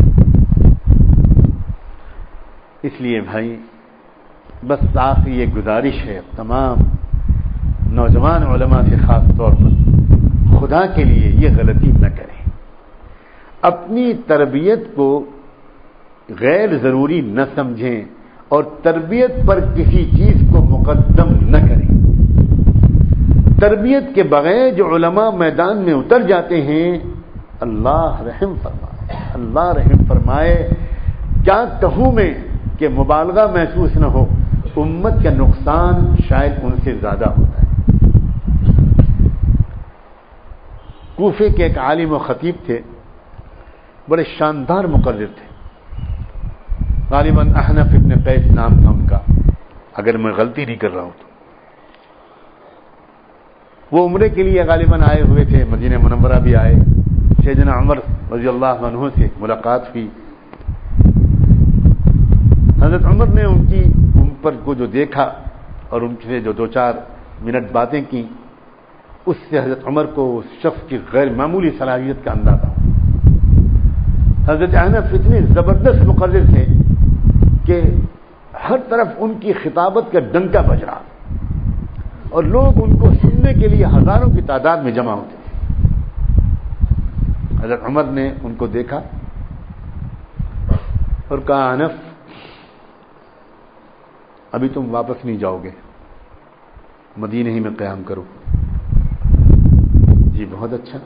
اس لیے بھائی بس آخری یہ گزارش ہے تمام نوجوان علماء سے، خاص طور پر خدا کے لیے یہ غلطی نہ کریں، اپنی تربیت کو غیر ضروری نہ سمجھیں اور تربیت پر کسی چیز کو مقدم نہ کریں۔ تربیت کے بغیر جو علماء میدان میں اتر جاتے ہیں، اللہ رحم فرمائے، اللہ رحم فرمائے۔ کیا کہوں میں کہ مبالغہ محسوس نہ ہو، امت کا نقصان شاید ان سے زیادہ ہوتا ہے۔ کوفے کے ایک عالم و خطیب تھے، بڑے شاندار مقرر تھے، غالباً احنف ابن قیس نام تھا ان کا، اگر میں غلطی نہیں کر رہا ہوں تو۔ وہ عمرے کے لیے غالباً آئے ہوئے تھے، مدینہ منورہ بھی آئے، سیدنا عمر رضی اللہ عنہ سے ملاقات ہوئی۔ حضرت عمر نے ان پر کو جو دیکھا اور ان سے جو 2-4 منٹ باتیں کی، اس سے حضرت عمر کو اس شخص کی غیر معمولی صلاحیت کا اندازہ ہوا۔ حضرت احنف اتنے زبردست مقرر تھے کہ ہر طرف ان کی خطابت کا ڈنکا بج رہا اور لوگ ان کو سننے کے لیے ہزاروں کی تعداد میں جمع ہوتے تھے۔ حضرت عمر نے ان کو دیکھا اور کہا، احنف ابھی تم واپس نہیں جاؤ گے، مدینے ہی میں قیام کرو۔ جی بہت اچھا،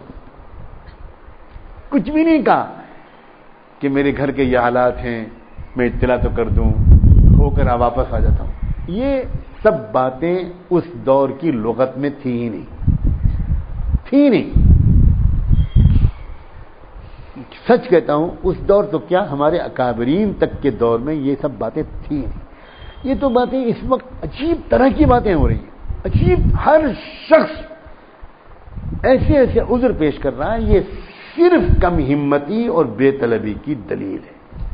کچھ بھی نہیں کہا کہ میرے گھر کے یہ حالات ہیں، میں اطلاع تو کر دوں، ہو کر واپس آ جاتا ہوں۔ یہ سب باتیں اس دور کی لغت میں تھی ہی نہیں۔ سچ کہتا ہوں، اس دور تو کیا، ہمارے اکابرین تک کے دور میں یہ سب باتیں تھی نہیں۔ یہ تو باتیں اس وقت عجیب طرح کی باتیں ہو رہی ہیں، عجیب، ہر شخص ایسے عذر پیش کر رہا ہے۔ یہ صرف کم ہمتی اور بے طلبی کی دلیل ہے،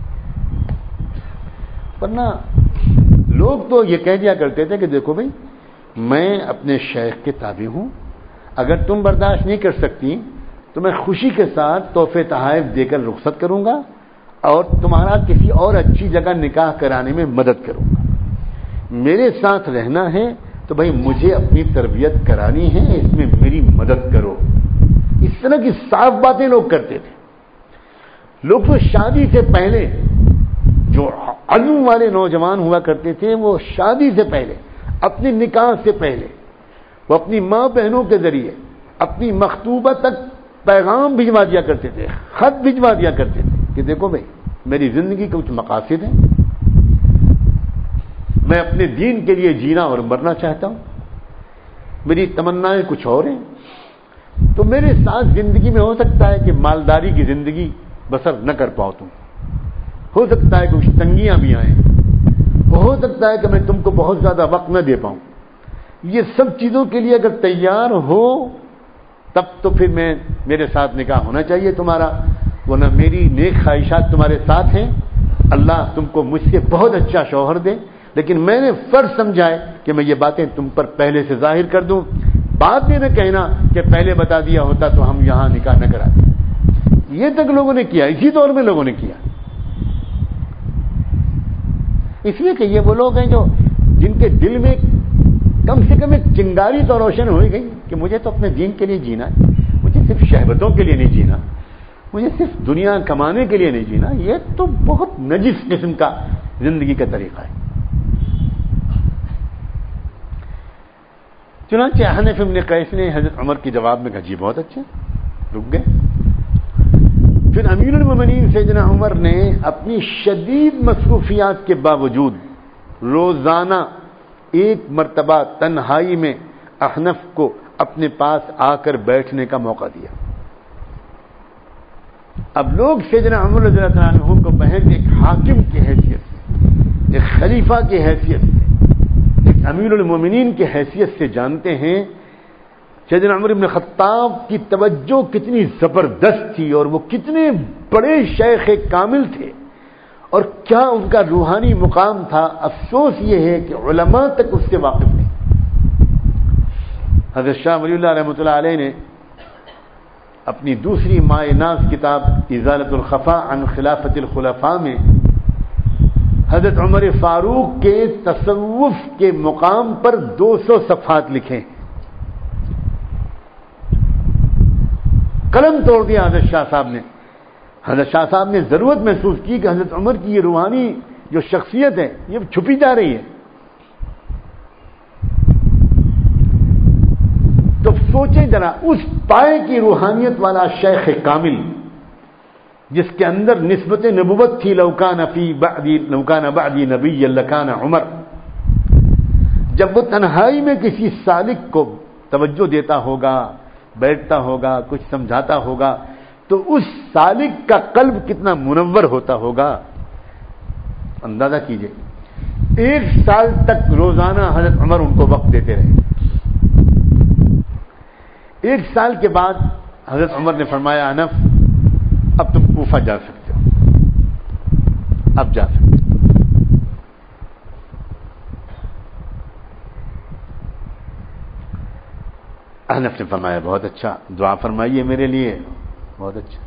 ورنہ لوگ تو یہ کہہ دیا کرتے تھے کہ دیکھو بھائی، میں اپنے شیخ کے تابع ہوں، اگر تم برداشت نہیں کر سکتی تو میں خوشی کے ساتھ تحفے تحائف دے کر رخصت کروں گا اور تمہارا کسی اور اچھی جگہ نکاح کرانے میں مدد کروں گا۔ میرے ساتھ رہنا ہے تو بھائی مجھے اپنی تربیت کرانی ہے، اس میں میری مدد کرو۔ اس طرح کی صاف باتیں لوگ کرتے تھے۔ لوگ تو شادی سے پہلے، جو علم والے نوجوان ہوا کرتے تھے، وہ شادی سے پہلے، اپنے نکاح سے پہلے، وہ اپنی ماں بہنوں کے ذریعے اپنی مخطوبہ تک پیغام بھجوا دیا کرتے تھے، خط بھجوا دیا کرتے تھے کہ دیکھو بھائی، میری زندگی کے کچھ مقاصد ہیں، میں اپنے دین کے لیے جینا اور مرنا چاہتا ہوں، میری تمنائیں کچھ اور ہیں، تو میرے ساتھ زندگی میں ہو سکتا ہے کہ مالداری کی زندگی بسر نہ کر پاؤ تم، ہو سکتا ہے کچھ تنگیاں بھی آئیں، ہو سکتا ہے کہ میں تم کو بہت زیادہ وقت نہ دے پاؤں۔ یہ سب چیزوں کے لیے اگر تیار ہو تب تو پھر میرے ساتھ نکاح ہونا چاہیے تمہارا، ورنہ میری نیک خواہشات تمہارے ساتھ ہیں، اللہ تم کو مجھ سے بہت اچھا شوہر دے، لیکن میں نے فرض سمجھا ہے کہ میں یہ باتیں تم پر پہلے سے ظاہر کر دوں، بعد میں نہ کہنا کہ پہلے بتا دیا ہوتا تو ہم یہاں نکاح نہ کراتے۔ یہ تک لوگوں نے کیا، اسی دور میں لوگوں نے کیا، اس لیے کہ یہ وہ لوگ ہیں جو جن کے دل میں کم سے کم ایک چنگاری تو روشن ہو گئی کہ مجھے تو اپنے دین کے لیے جینا ہے، مجھے صرف شہوتوں کے لیے نہیں جینا، مجھے صرف دنیا کمانے کے لیے نہیں جینا، یہ تو بہت نجس قسم کا زندگی کا طریقہ ہے۔ چنانچہ حنف ابن قیس نے حضرت عمر کے جواب میں کہا جی بہت اچھا، رک گئے۔ پھر امیر المومنین سیدنا عمر نے اپنی شدید مصروفیات کے باوجود روزانہ ایک مرتبہ تنہائی میں احنف کو اپنے پاس آ کر بیٹھنے کا موقع دیا۔ اب لوگ سیدنا عمر رضی اللہ عنہ کو بہن ایک حاکم کی حیثیت سے، ایک خلیفہ کی حیثیت سے، ایک امیر المومنین کی حیثیت سے جانتے ہیں، سیدنا عمر بن خطاب کی توجہ کتنی زبردست تھی اور وہ کتنے بڑے شیخ کامل تھے اور کیا ان کا روحانی مقام تھا. افسوس یہ ہے کہ علماء تک اس سے واقف نہیں. حضرت شاہ ولی اللہ رحمۃ اللہ علیہ نے اپنی دوسری مائے ناز کتاب ازالۃ الخفا عن خلافت الخلفاء میں حضرت عمر فاروق کے تصوف کے مقام پر 200 صفحات لکھے. قلم توڑ دیا حضرت شاہ صاحب نے. حضرت شاہ صاحب نے ضرورت محسوس کی کہ حضرت عمر کی یہ روحانی جو شخصیت ہے یہ چھپی جا رہی ہے. تو سوچیں ذرا اس پائے کی روحانیت والا شیخ کامل جس کے اندر نسبت نبوت تھی، لو کان بعدی نبی لکان عمر، جب وہ تنہائی میں کسی سالک کو توجہ دیتا ہوگا، بیٹھتا ہوگا، کچھ سمجھاتا ہوگا، تو اس سالک کا قلب کتنا منور ہوتا ہوگا. اندازہ کیجئے 1 سال تک روزانہ حضرت عمر ان کو وقت دیتے رہے. 1 سال کے بعد حضرت عمر نے فرمایا انف اب تم کوفہ جا سکتے ہو، اب جا سکتے ہو. انف نے فرمایا بہت اچھا، دعا فرمائیے میرے لیے. بہت اچھا.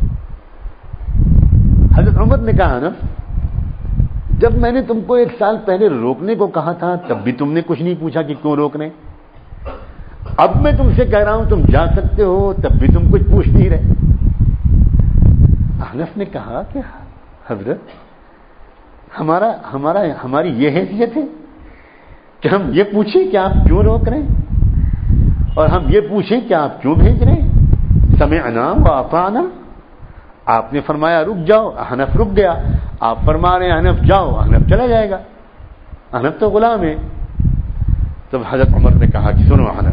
حضرت عمر نے کہا انف جب میں نے تم کو 1 سال پہلے روکنے کو کہا تھا تب بھی تم نے کچھ نہیں پوچھا کہ کیوں روک رہے. اب میں تم سے کہہ رہا ہوں تم جا سکتے ہو تب بھی تم کچھ پوچھ نہیں رہے. انف نے کہا کہ حضرت ہماری یہ حیثیت ہے کہ ہم یہ پوچھیں کہ آپ کیوں روک رہے ہیں اور ہم یہ پوچھیں کہ آپ کیوں بھیج رہے ہیں. سمعنا واطعنا، آپ نے فرمایا رک جاؤ، حنف رک گیا. آپ فرما رہے ہیں حنف جاؤ، حنف چلا جائے گا. حنف تو غلام ہے. تب حضرت عمر نے کہا کہ سنو حنف،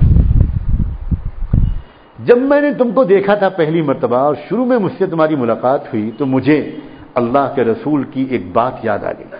جب میں نے تم کو دیکھا تھا پہلی مرتبہ اور شروع میں مجھ سے تمہاری ملاقات ہوئی تو مجھے اللہ کے رسول کی ایک بات یاد آ گئی.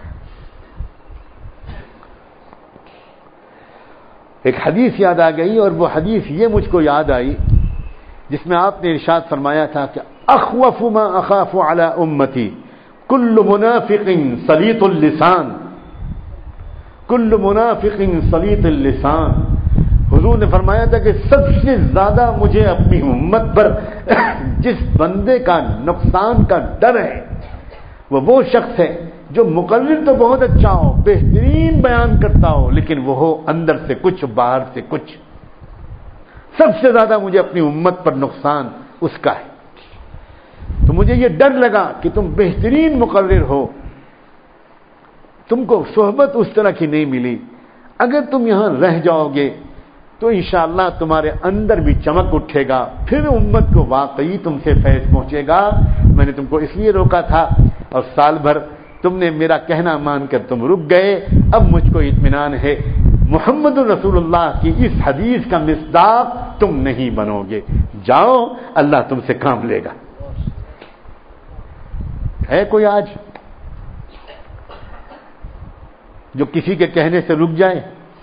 ایک حدیث یاد آ گئی اور وہ حدیث یہ مجھ کو یاد آئی جس میں آپ نے ارشاد فرمایا تھا کہ اخوف ما اخاف علی امتی کل منافق سلیط اللسان، کل منافق سلیط اللسان. حضور نے فرمایا تھا کہ سب سے زیادہ مجھے اپنی امت پر جس بندے کا نقصان کا ڈر ہے وہ شخص ہے جو مقرر تو بہت اچھا ہو، بہترین بیان کرتا ہو، لیکن وہ ہو اندر سے کچھ باہر سے کچھ. سب سے زیادہ مجھے اپنی امت پر نقصان اس کا ہے. تو مجھے یہ ڈر لگا کہ تم بہترین مقرر ہو، تم کو صحبت اس طرح کی نہیں ملی. اگر تم یہاں رہ جاؤ گے تو انشاءاللہ تمہارے اندر بھی چمک اٹھے گا، پھر امت کو واقعی تم سے فیض پہنچے گا. میں نے تم کو اس لیے روکا تھا اور سال بھر تم نے میرا کہنا مان کر تم رک گئے. اب مجھ کو اطمینان ہے محمد رسول اللہ کی اس حدیث کا مصداق تم نہیں بنو گے. جاؤ، اللہ تم سے کام لے گا. ہے کوئی آج جو کسی کے کہنے سے رک جائے؟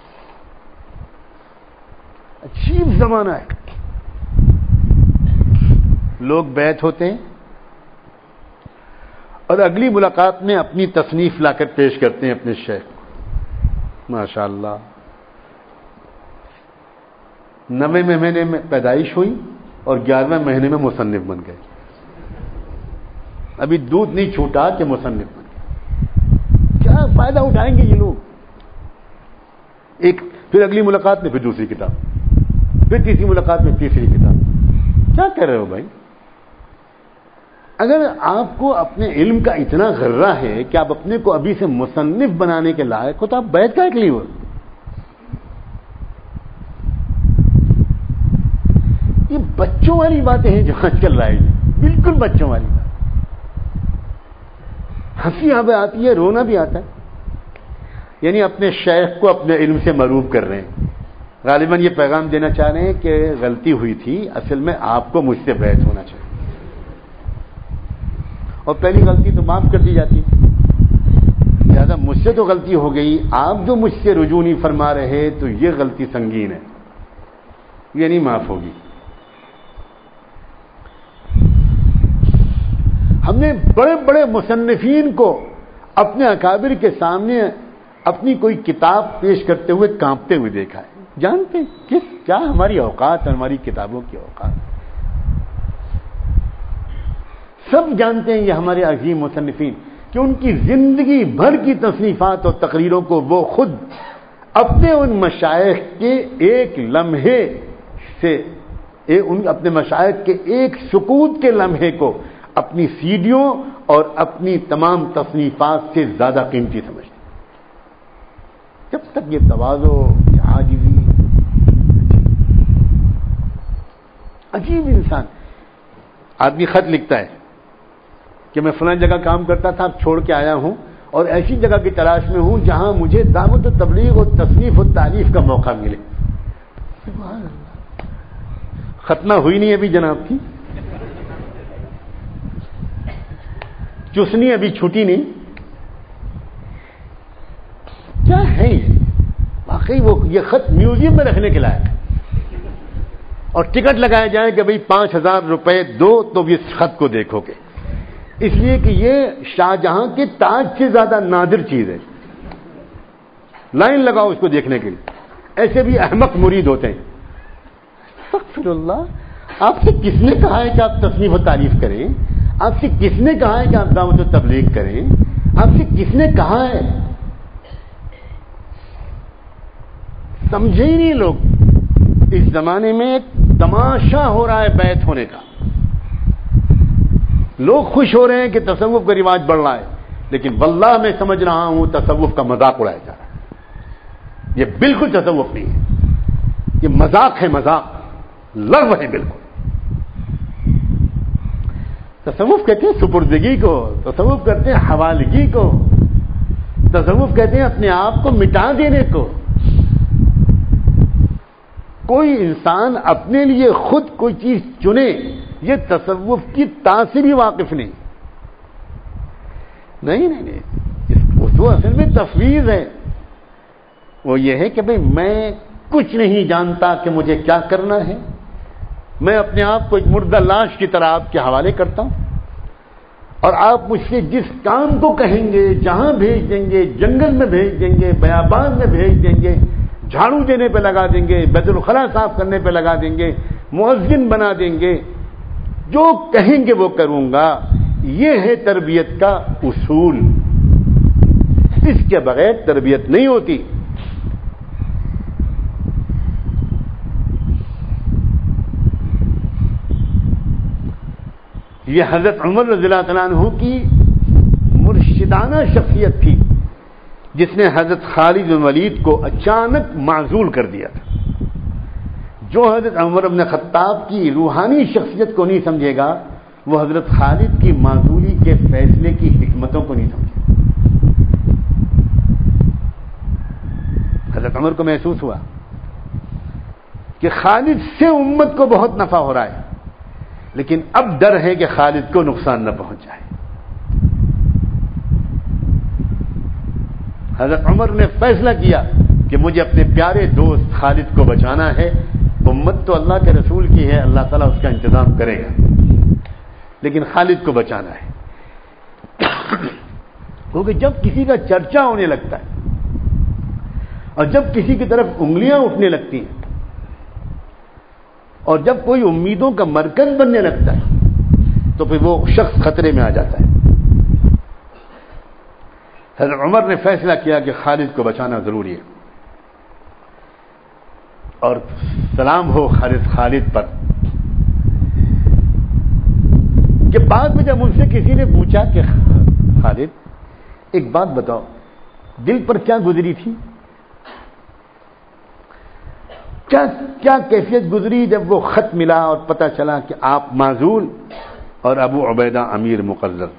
عجیب زمانہ ہے. لوگ بیعت ہوتے ہیں اور اگلی ملاقات میں اپنی تصنیف لا کر پیش کرتے ہیں اپنے شیخ کو. ماشاء اللہ 9ویں مہینے میں پیدائش ہوئی اور 11ویں مہینے میں مصنف بن گئے. ابھی دودھ نہیں چھوٹا کہ مصنف بن گئے. کیا فائدہ اٹھائیں گے یہ لوگ؟ پھر اگلی ملاقات میں پھر دوسری کتاب، پھر تیسری ملاقات میں تیسری کتاب. کیا کر رہے ہو بھائی؟ اگر آپ کو اپنے علم کا اتنا غرہ ہے کہ آپ اپنے کو ابھی سے مصنف بنانے کے لائق ہو تو آپ بیعت کا لیے ہو. یہ بچوں والی باتیں ہیں جو آج کل رائج ہیں، بالکل بچوں والی بات. ہنسی یہاں پہ آتی ہے، رونا بھی آتا ہے. یعنی اپنے شیخ کو اپنے علم سے مروب کر رہے ہیں. غالباً یہ پیغام دینا چاہ رہے ہیں کہ غلطی ہوئی تھی، اصل میں آپ کو مجھ سے بیعت ہونا چاہیے اور پہلی غلطی تو معاف کر دی جاتی. لہٰذا مجھ سے تو غلطی ہو گئی، آپ جو مجھ سے رجوع نہیں فرما رہے تو یہ غلطی سنگین ہے. یہ نہیں معاف ہوگی. ہم نے بڑے بڑے مصنفین کو اپنے اکابر کے سامنے اپنی کوئی کتاب پیش کرتے ہوئے کانپتے ہوئے دیکھا ہے. جانتے ہیں کیا ہماری اوقات اور ہماری کتابوں کی اوقات. سب جانتے ہیں یہ ہمارے عظیم مصنفین کہ ان کی زندگی بھر کی تصنیفات اور تقریروں کو وہ خود اپنے ان مشائخ کے ایک لمحے سے اپنے مشائخ کے ایک سکوت کے لمحے کو اپنی سیڈیوں اور اپنی تمام تصنیفات سے زیادہ قیمتی سمجھتے. جب تک یہ تواضع، یہ عاجزی، عجیب انسان. آدمی خط لکھتا ہے کہ میں فلاں جگہ کام کرتا تھا، اب چھوڑ کے آیا ہوں اور ایسی جگہ کی تلاش میں ہوں جہاں مجھے دعوت و تبلیغ اور تصنیف و تعریف کا موقع ملے. سبحان اللہ. ختمہ ہوئی نہیں ابھی جناب کی، چسنی ابھی چھوٹی نہیں. کیا ہے یہ؟ واقعی وہ یہ خط میوزیم میں رکھنے کے لائق ہے اور ٹکٹ لگایا جائے کہ بھئی 5,000 روپے دو تو اس خط کو دیکھو گے، اس لیے کہ یہ شاہجہاں کے تاج سے زیادہ نادر چیز ہے. لائن لگاؤ اس کو دیکھنے کے لیے. ایسے بھی احمق مرید ہوتے ہیں. استغفر اللہ. آپ سے کس نے کہا ہے کہ آپ تصنیف و تعریف کریں؟ آپ سے کس نے کہا ہے کہ آپ دعوت و تبلیغ کریں؟ آپ سے کس نے کہا ہے؟ سمجھے ہی نہیں لوگ. اس زمانے میں ایک تماشا ہو رہا ہے بیعت ہونے کا. لوگ خوش ہو رہے ہیں کہ تصوف کا رواج بڑھ رہا ہے، لیکن واللہ میں سمجھ رہا ہوں تصوف کا مذاق اڑایا جا رہا ہے. یہ بالکل تصوف نہیں ہے، یہ مذاق ہے، مذاق، لغو ہے بالکل. تصوف کہتے ہیں سپردگی کو، تصوف کہتے ہیں حوالگی کو، تصوف کہتے ہیں اپنے آپ کو مٹا دینے کو. کوئی انسان اپنے لیے خود کوئی چیز چنے، یہ تصوف کی تاثیر ہی واقف نہیں. وہ اصل میں تفویض ہے. وہ یہ ہے کہ بھئی میں کچھ نہیں جانتا کہ مجھے کیا کرنا ہے، میں اپنے آپ کو ایک مردہ لاش کی طرح آپ کے حوالے کرتا ہوں، اور آپ مجھ سے جس کام کو کہیں گے، جہاں بھیج دیں گے، جنگل میں بھیج دیں گے، بیابان میں بھیج دیں گے، جھاڑو دینے پہ لگا دیں گے، بیت الخلاء صاف کرنے پہ لگا دیں گے، مؤذن بنا دیں گے، جو کہیں گے وہ کروں گا. یہ ہے تربیت کا اصول. اس کے بغیر تربیت نہیں ہوتی. یہ حضرت عمر رضی اللہ تعالیٰ عنہ کی مرشدانہ شخصیت تھی جس نے حضرت خالد بن ولید کو اچانک معزول کر دیا تھا. جو حضرت عمر بن خطاب کی روحانی شخصیت کو نہیں سمجھے گا، وہ حضرت خالد کی معزولی کے فیصلے کی حکمتوں کو نہیں سمجھے. حضرت عمر کو محسوس ہوا کہ خالد سے امت کو بہت نفع ہو رہا ہے، لیکن اب ڈر ہے کہ خالد کو نقصان نہ پہنچ جائے. حضرت عمر نے فیصلہ کیا کہ مجھے اپنے پیارے دوست خالد کو بچانا ہے. امت تو اللہ کے رسول کی ہے، اللہ تعالیٰ اس کا انتظام کرے گا، لیکن خالد کو بچانا ہے. کیونکہ جب کسی کا چرچا ہونے لگتا ہے اور جب کسی کی طرف انگلیاں اٹھنے لگتی ہیں اور جب کوئی امیدوں کا مرکز بننے لگتا ہے تو پھر وہ شخص خطرے میں آ جاتا ہے. حضرت عمر نے فیصلہ کیا کہ خالد کو بچانا ضروری ہے. اور سلام ہو خالد پر کہ بعد میں جب ان سے کسی نے پوچھا کہ خالد ایک بات بتاؤ، دل پر کیا گزری تھی، کیا کیفیت گزری جب وہ خط ملا اور پتہ چلا کہ آپ معزول اور ابو عبیدہ امیر مقرر؟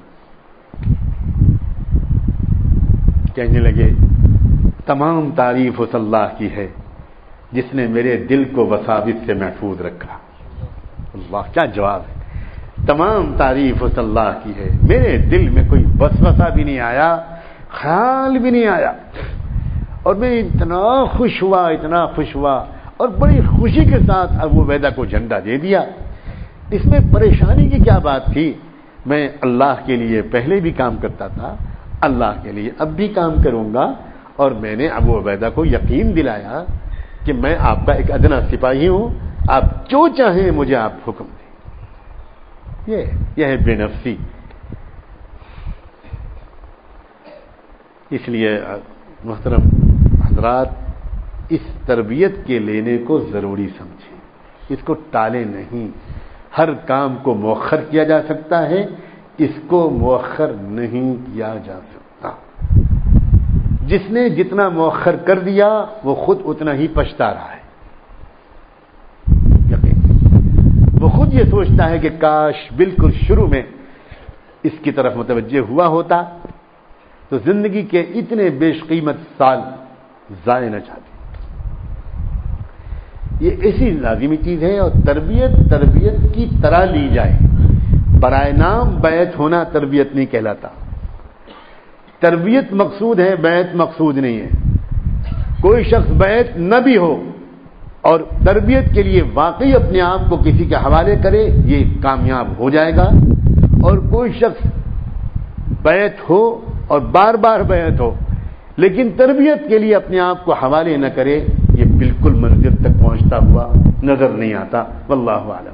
کہنے لگے تمام تعریف اس اللہ کی ہے جس نے میرے دل کو وساوس سے محفوظ رکھا. اللہ کیا جواب ہے. تمام تعریف اس اللہ کی ہے، میرے دل میں کوئی وسوسہ بھی نہیں آیا، خیال بھی نہیں آیا، اور میں اتنا خوش ہوا اور بڑی خوشی کے ساتھ ابو عبیدہ کو جھنڈا دے دیا. اس میں پریشانی کی کیا بات تھی؟ میں اللہ کے لیے پہلے بھی کام کرتا تھا، اللہ کے لیے اب بھی کام کروں گا، اور میں نے ابو عبیدہ کو یقین دلایا کہ میں آپ کا ایک ادنا سپاہی ہوں، آپ جو چاہیں مجھے آپ حکم دیں. یہ ہے بے نفسی. اس لیے محترم حضرات، اس تربیت کے لینے کو ضروری سمجھیں، اس کو ٹالیں نہیں. ہر کام کو مؤخر کیا جا سکتا ہے، اس کو مؤخر نہیں کیا جا سکتا. جس نے جتنا مؤخر کر دیا وہ خود اتنا ہی پچھتا رہا ہے. وہ خود یہ سوچتا ہے کہ کاش بالکل شروع میں اس کی طرف متوجہ ہوا ہوتا تو زندگی کے اتنے بیش قیمت سال ضائع نہ جاتے. یہ ایسی لازمی چیز ہے. اور تربیت کی طرح لی جائے. برائے نام بیعت ہونا تربیت نہیں کہلاتا. تربیت مقصود ہے، بیعت مقصود نہیں ہے. کوئی شخص بیعت نہ بھی ہو اور تربیت کے لیے واقعی اپنے آپ کو کسی کے حوالے کرے، یہ کامیاب ہو جائے گا. اور کوئی شخص بیعت ہو اور بار بار بیعت ہو لیکن تربیت کے لیے اپنے آپ کو حوالے نہ کرے، یہ بالکل منزل تک پہنچتا ہوا نظر نہیں آتا. واللہ اعلم.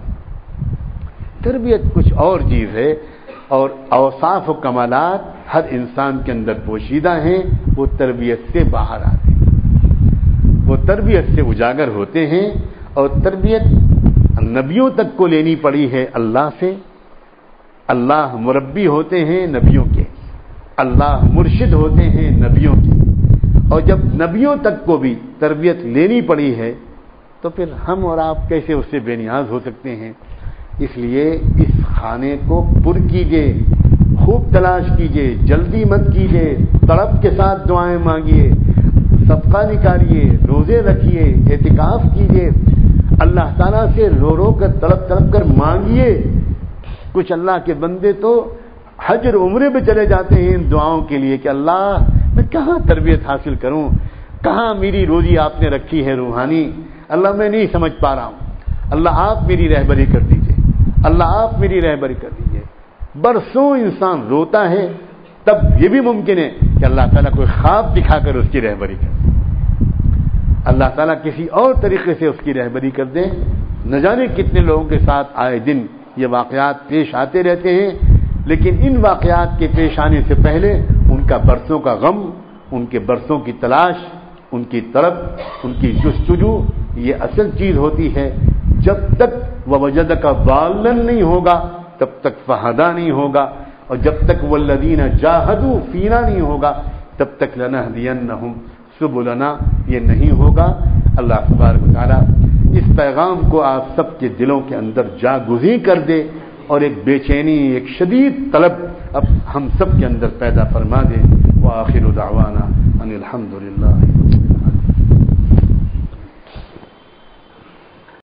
تربیت کچھ اور چیز ہے، اور اوصاف و کمالات ہر انسان کے اندر پوشیدہ ہیں، وہ تربیت سے باہر آتے ہیں، وہ تربیت سے اجاگر ہوتے ہیں. اور تربیت نبیوں تک کو لینی پڑی ہے اللہ سے. اللہ مربی ہوتے ہیں نبیوں کے، اللہ مرشد ہوتے ہیں نبیوں کے. اور جب نبیوں تک کو بھی تربیت لینی پڑی ہے تو پھر ہم اور آپ کیسے اس سے بے نیاز ہو سکتے ہیں؟ اس لیے اس خانے کو پر کیجئے، خوب تلاش کیجئے، جلدی مت کیجئے، تڑپ کے ساتھ دعائیں مانگیے، صدقہ نکالیے، روزے رکھیے، اعتکاف کیجئے، اللہ تعالیٰ سے رو رو کر تڑپ کر مانگیے. کچھ اللہ کے بندے تو حج اور عمرے پہ چلے جاتے ہیں ان دعاؤں کے لیے کہ اللہ میں کہاں تربیت حاصل کروں، کہاں میری روزی آپ نے رکھی ہے روحانی، اللہ میں نہیں سمجھ پا رہا ہوں، اللہ آپ میری رہبری کر دیجئے، اللہ آپ میری رہبری کر دیجئے. برسوں انسان روتا ہے، تب یہ بھی ممکن ہے کہ اللہ تعالیٰ کوئی خواب دکھا کر اس کی رہبری کر دے، اللہ تعالیٰ کسی اور طریقے سے اس کی رہبری کر دے. نہ جانے کتنے لوگوں کے ساتھ آئے دن یہ واقعات پیش آتے رہتے ہیں، لیکن ان واقعات کے پیش آنے سے پہلے ان کا برسوں کا غم، ان کے برسوں کی تلاش، ان کی طلب، ان کی جستجو، یہ اصل چیز ہوتی ہے. جب تک ووجدک ضالا نہیں ہوگا تب تک فہدا نہیں ہوگا، اور جب تک والذین جاہدوا فینا نہیں ہوگا تب تک لنہدینہم سبلنا یہ نہیں ہوگا. اللہ تبارک و تعالی اس پیغام کو آپ سب کے دلوں کے اندر جاگزیں کر دے، اور ایک بے چینی، ایک شدید طلب اب ہم سب کے اندر پیدا فرما دے. وآخر دعوانا ان الحمد للہ.